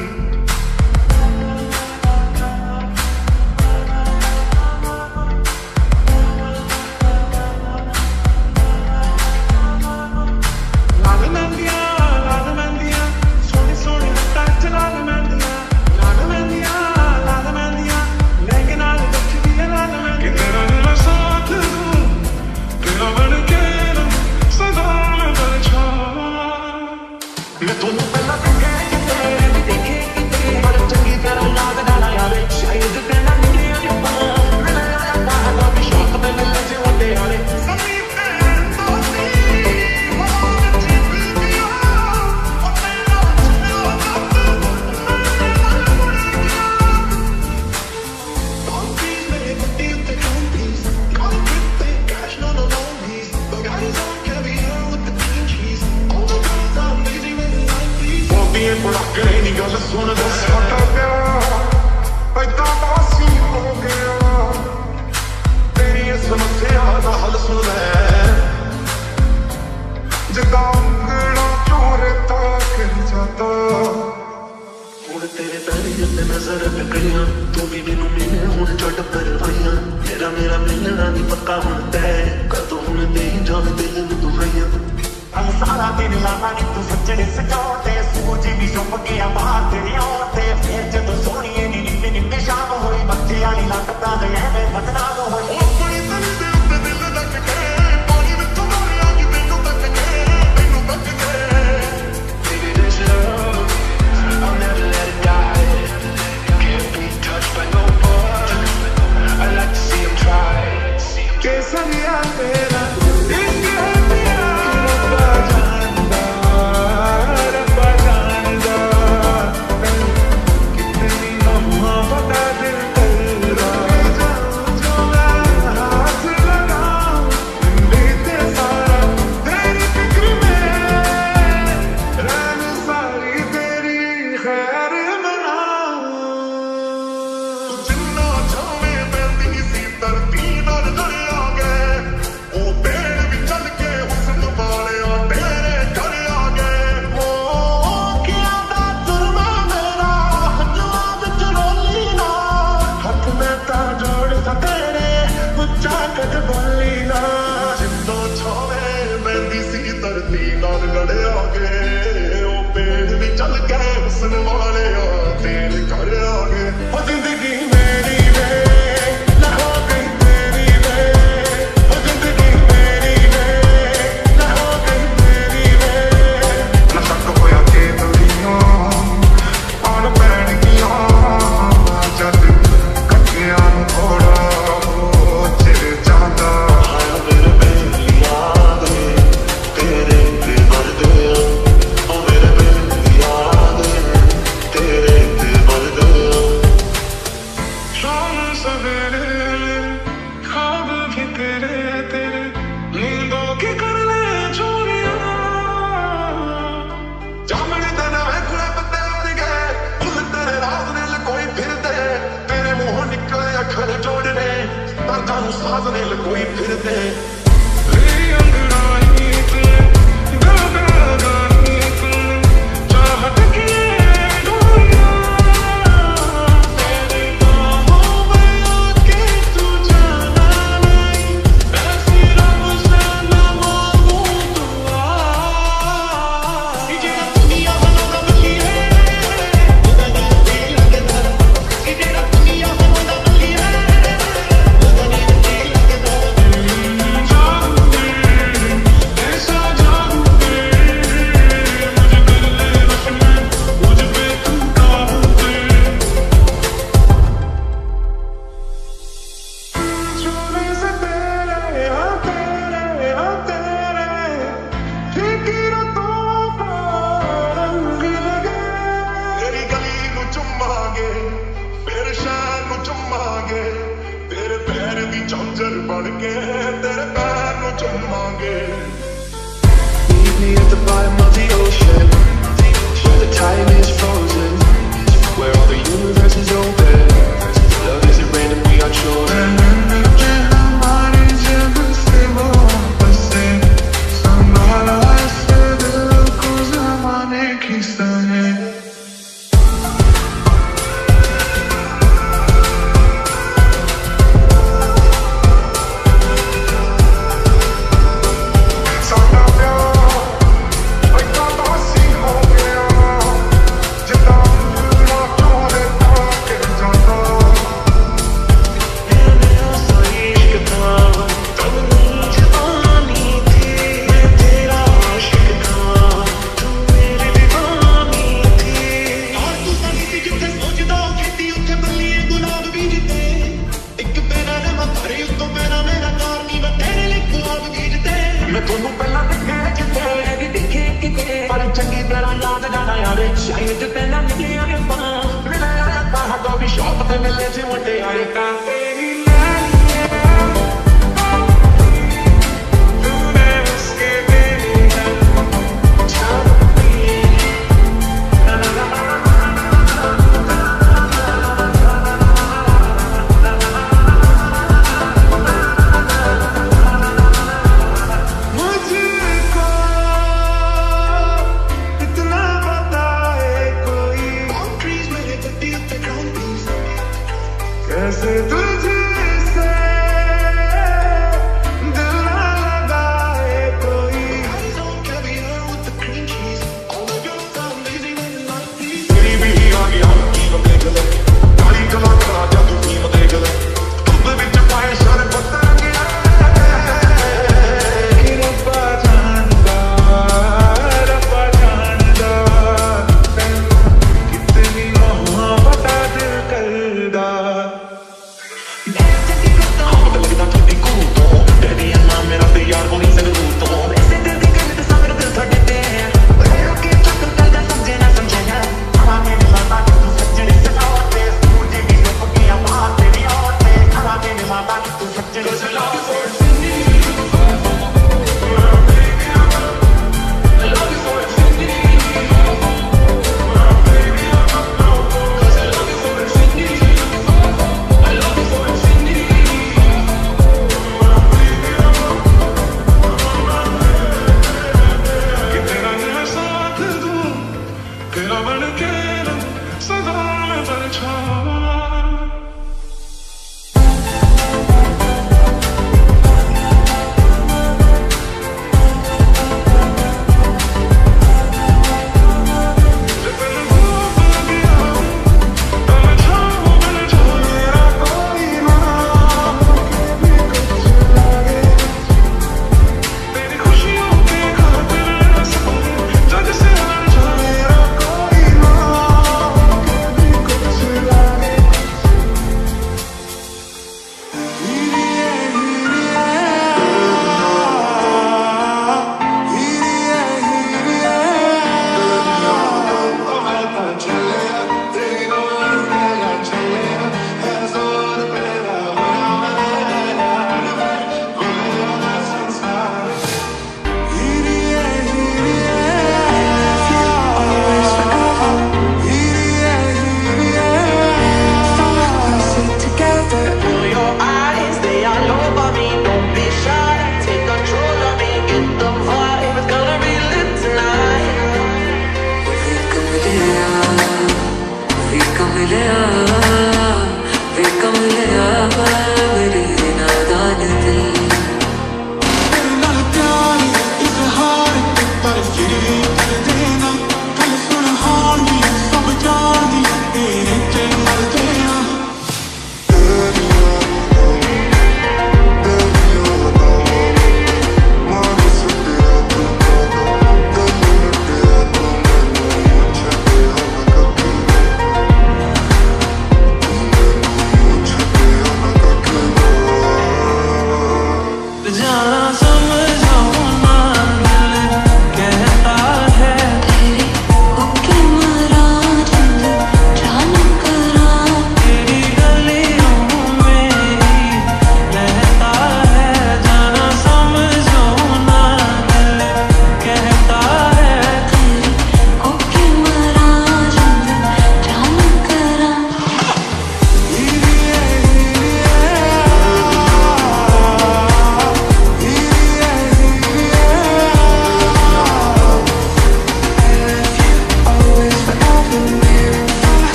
लाल मेहंदियां सोनी सोनी टच लाल मेहंदियां लहंगे नाल लटकी है लाल मेहंदियां कि तेरा मेरा साथ दूं तेरा बन के सदा मैं बचा मैं दोनों पहला देखे बड़ चंगी तरह याद डाला यार शायद तेरा मिले अल्लाह मिले अल्लाह भी शौक में लगे होते यार नहीं गल सुन दे साडा प्यार ऐदा बासी हो गया तेरी इस समस्या दा हल सुन ले जिदा अंगड़ा चोरे तक जाता हुण तेरे पैरी उत्ते नजर टकरियां तू भी मैनू मिले हुण छड्ड परवाइयां तेरा मेरा मिलना नहीं पक्का हुण तै कदों हुण नहीं जान दिल नूं दुहाइयां सारा दिन लाना नी तू सजने सजाते सूरज भी चुप गया बाहर तेरे आते फिर जदों सोहणीए नी निम्मे निम्मे शाम होई बच्चे वाली लगदा गया मैं बदनाम होई अपनी तन दे उत्ते दिल लग के पानी विचों मारिया कि मैनू तक के baby this love I'll never let it die can't be touched by no one I like to see him try केसरिया तेरा कोई फिरते तेरे पैर नु चुमांगे। Meet me at the bottom of the ocean, where the time is frozen, where all the universe is open. Love isn't random, we are chosen. हमारी जब से वो बसे, संभाला ऐसे दिल को ज़माने की सहे।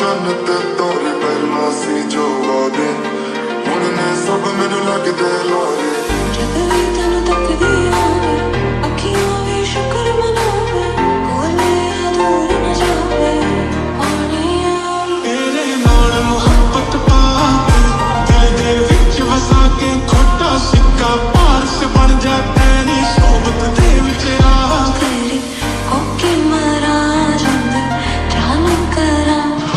चन्न ते तोरे पहला सी जो वादे उन्हें सब मैनू लगदे लारे जद भी तेनू तकदी आवे अखियां भी शुक्र मनावे कोले दूर न जावे पानी आवे तेरे नाल मोहब्बत पाके दिल दे विच वसा के खोटा सिक्का पार से बन जा तेरी सोबत दे विच आ तेरी होके मरा जंद जान करा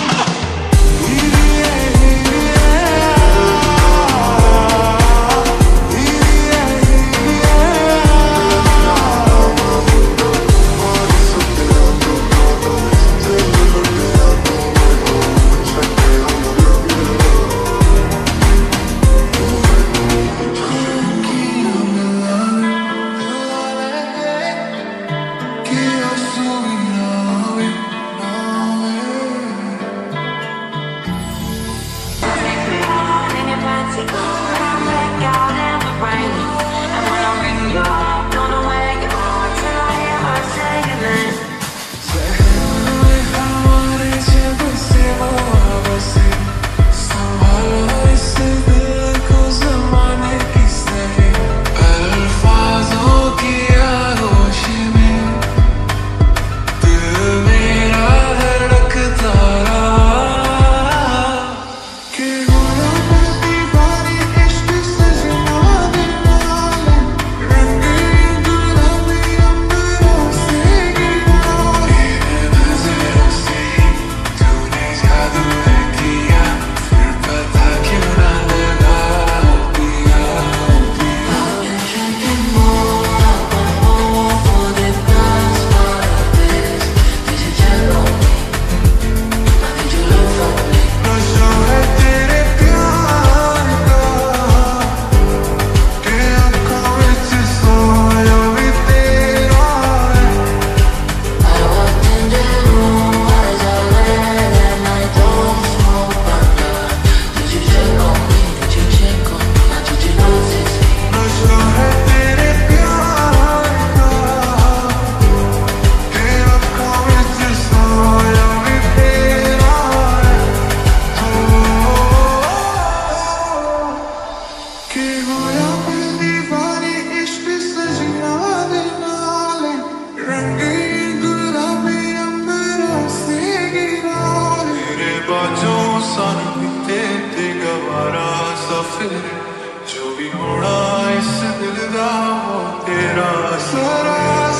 जो भी होना इस दिल दा वो तेरा सारा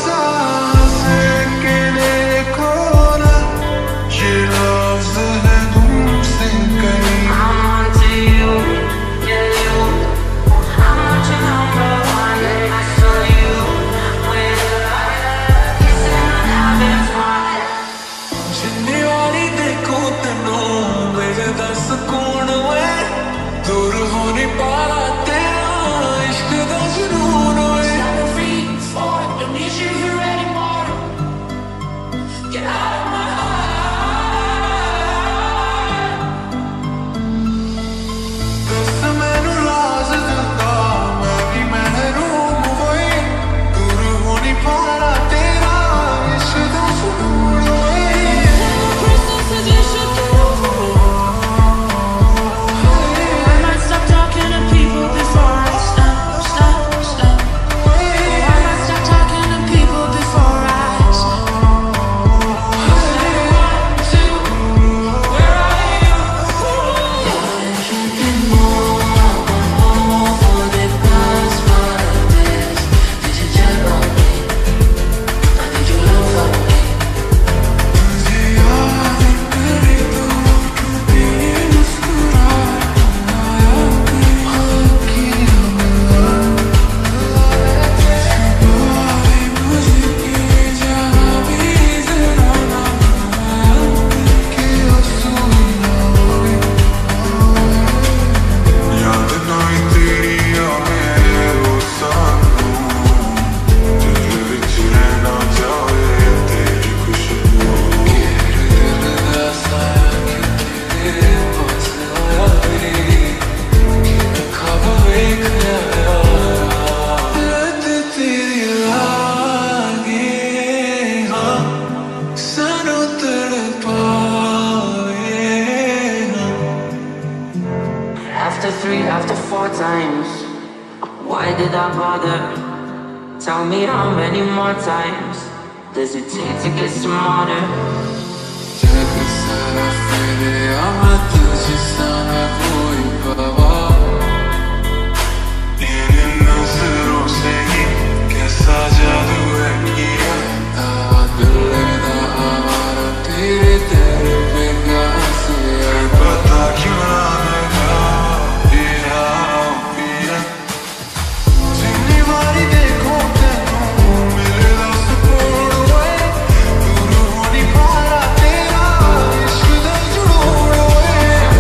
सांस के देखो ना ये लफ्ज़ है तुमसे कहीं जिन्नी वाली देखो तेनू मेरे दा सुकून वे दूर हो नहीं पा तेरा इश्क दा जुनून वे did I bother? Tell me how many more times does it take to get smarter? जग सारा फेरे आवा तुझसे ना कोई परवाह तेरी नजरों से ही कैसा जादू है किया दिल ना आवारा तेरे तेरे बेगा से पता क्यों ना लगा तेरा पिया जितनी बारी देखो तेनू मेरे रस कोड़ होए दूर हो नहीं पा रहा तेरा इश्क दे जुड़ोड़ होए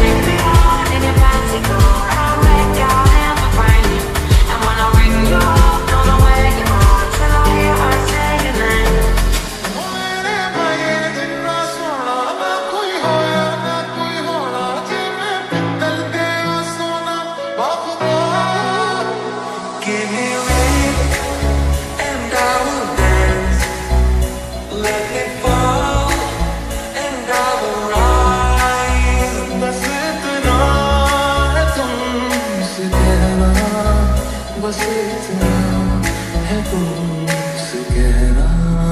मेरे भाई जिन्ना सोना ना कोई होया ना कोई होना जिवें पित्तल दे ओ सोना बाखुदा Give me rain and I will dance. Let me fall and I will rise. बस इतना है तुमसे कहना बस इतना है तुमसे कहना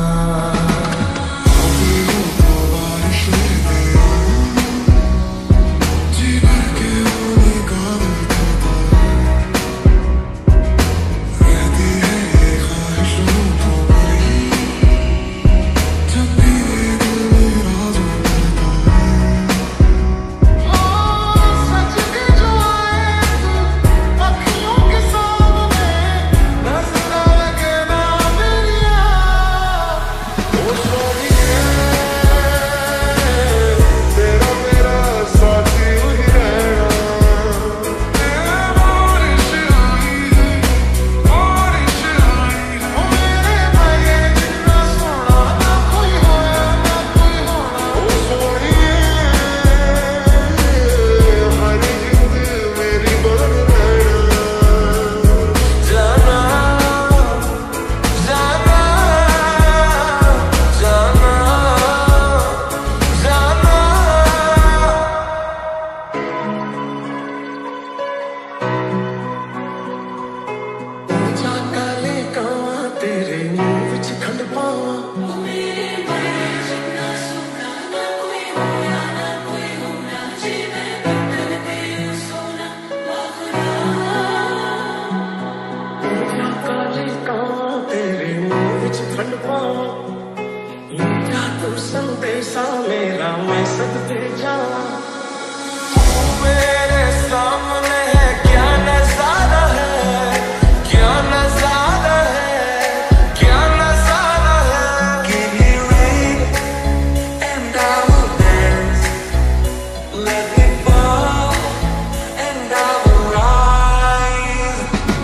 अभी तो बारिश दे जी भर के होने का दिखता रहती है ये ख्वाहिशों को बड़ी जब भी ये दिल मेरा जो करता सच के जो आए तू अखियों के सामने नजर लगे ना मेरी ओ सोनिए तेरा मेरा साथी वही रहना बारिश आई है बारिश आई है ओ मेरे भाई जितना सोना ना कोई होया ना कोई होना ओ सोनिए हरी जिंद मेरी बन रहना जाना जाना जाना जाना जा काले कावां तेरे मुंह विच खंड पावां जा काले कावां तेरे मुंह विच खंड पावां लिखा तू संदेशा मेरा मैं सदके जावां मेरे सामने है क्या नजारा है क्या नजारा है क्या नजारा है Give me rain and I will dance Let me fall and I will rise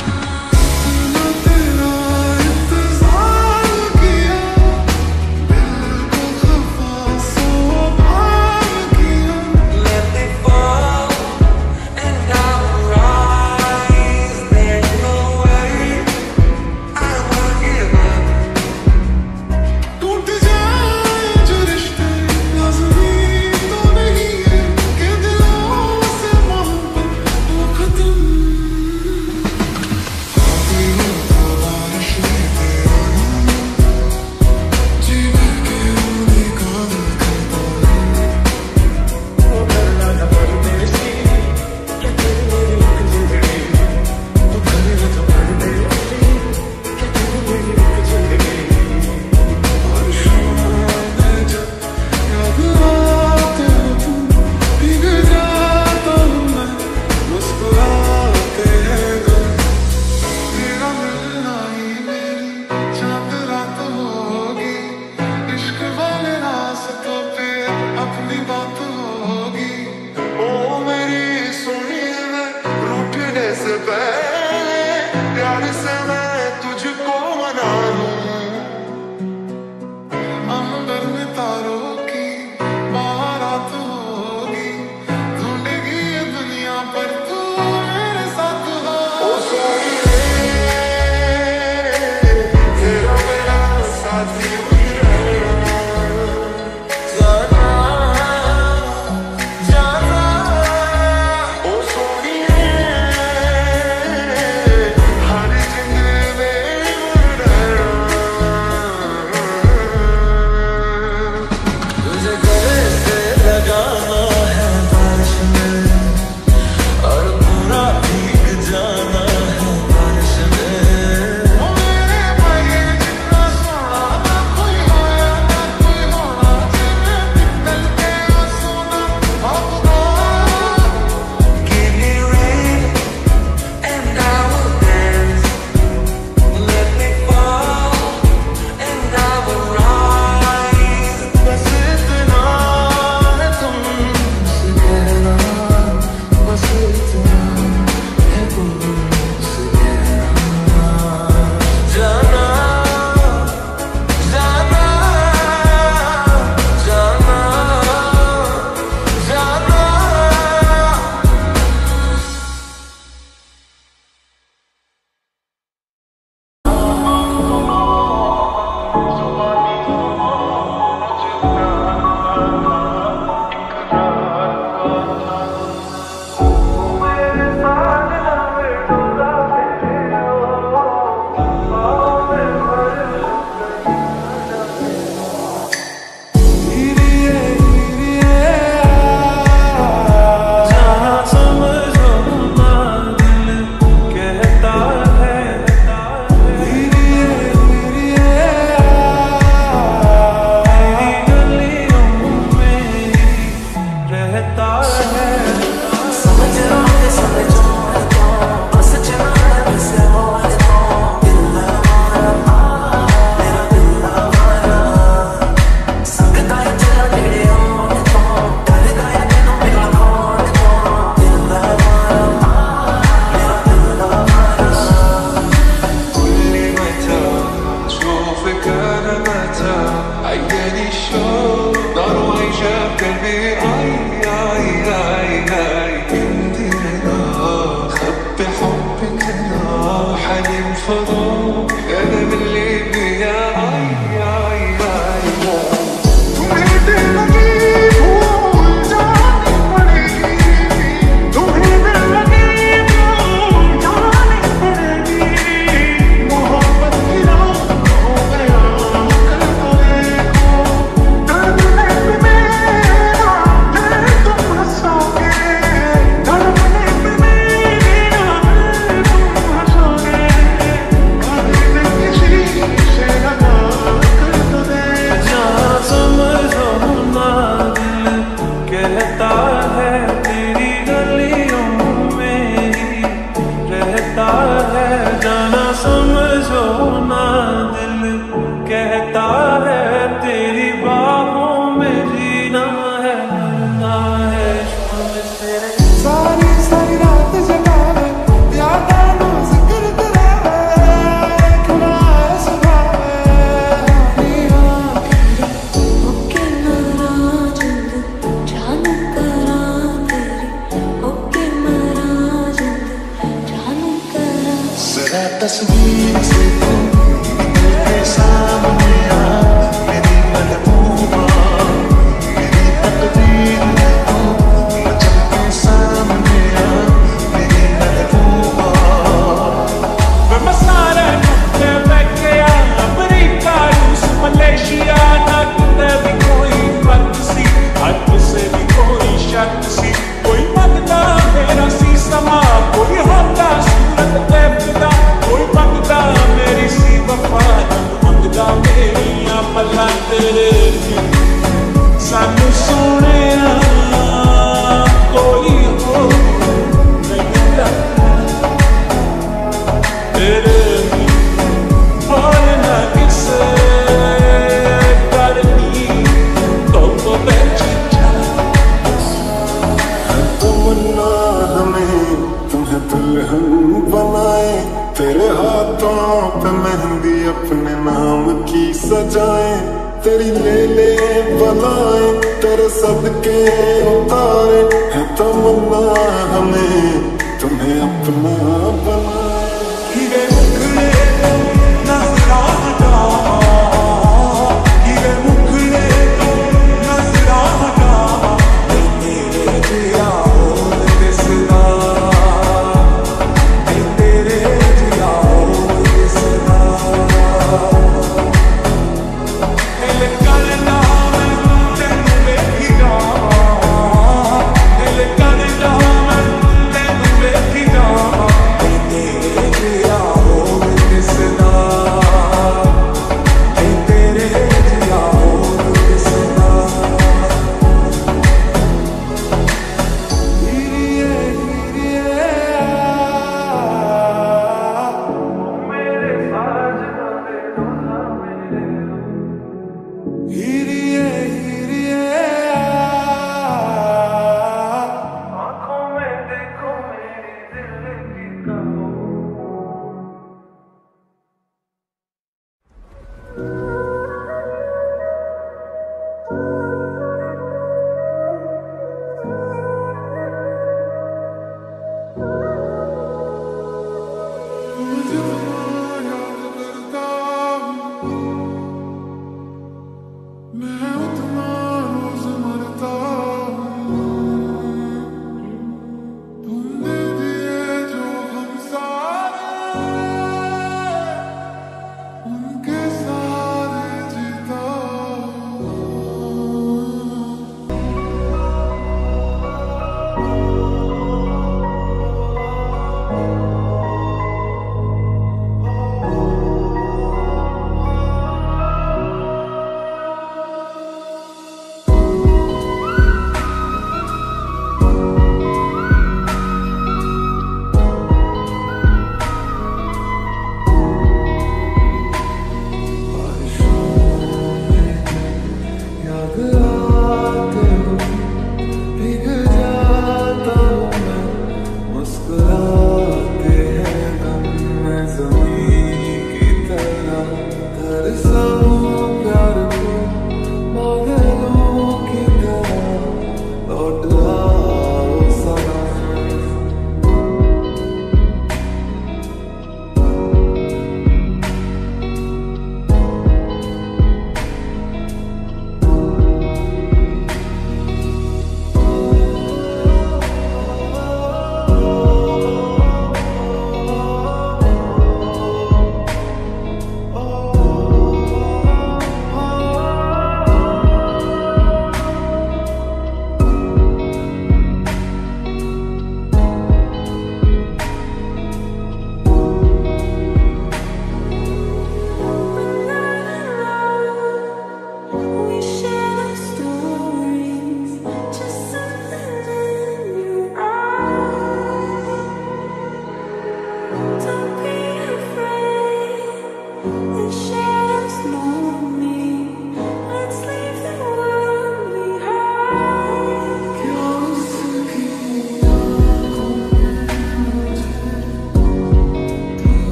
तेरा इंतजार किया दिल को खफा सो पार किया Let me fall and I will rise There's no way I will give up टूट जाए जो रिश्ते लाज़मी तो नहीं है कि दिलों से मोहब्बत वो खत्म अभी तो बारिश दे जी भर के होने का दिल करता वो करना न परदेसी क्या तेरी मेरी एक जिंदगी वो करेगा तो परदेसी क्या तेरी मेरी एक जिंदगी बारिशों में जब याद आते हो तुम भीग जाता हूँ मैं मुस्कुराते हैं गम तेरा मिलना ही मेरी चांद रात होगी इश्क वाले रास्तों पे अपनी बात होगी ओ मेरी सुनिए मैं रूठने से पहले प्यार से मैं तुझको मना लूं अंबर में तारों की बारात होगी ढूंढेगी ये दुनिया पर तू मेरे साथ हो ओ सोनिए तेरा मेरा साथी वही रहना जाना जाना ओ सोनिए हर की सजाएं तेरी ले ले बनाए तेरे सदके उतारे है तमन्ना हमें तुम्हें अपना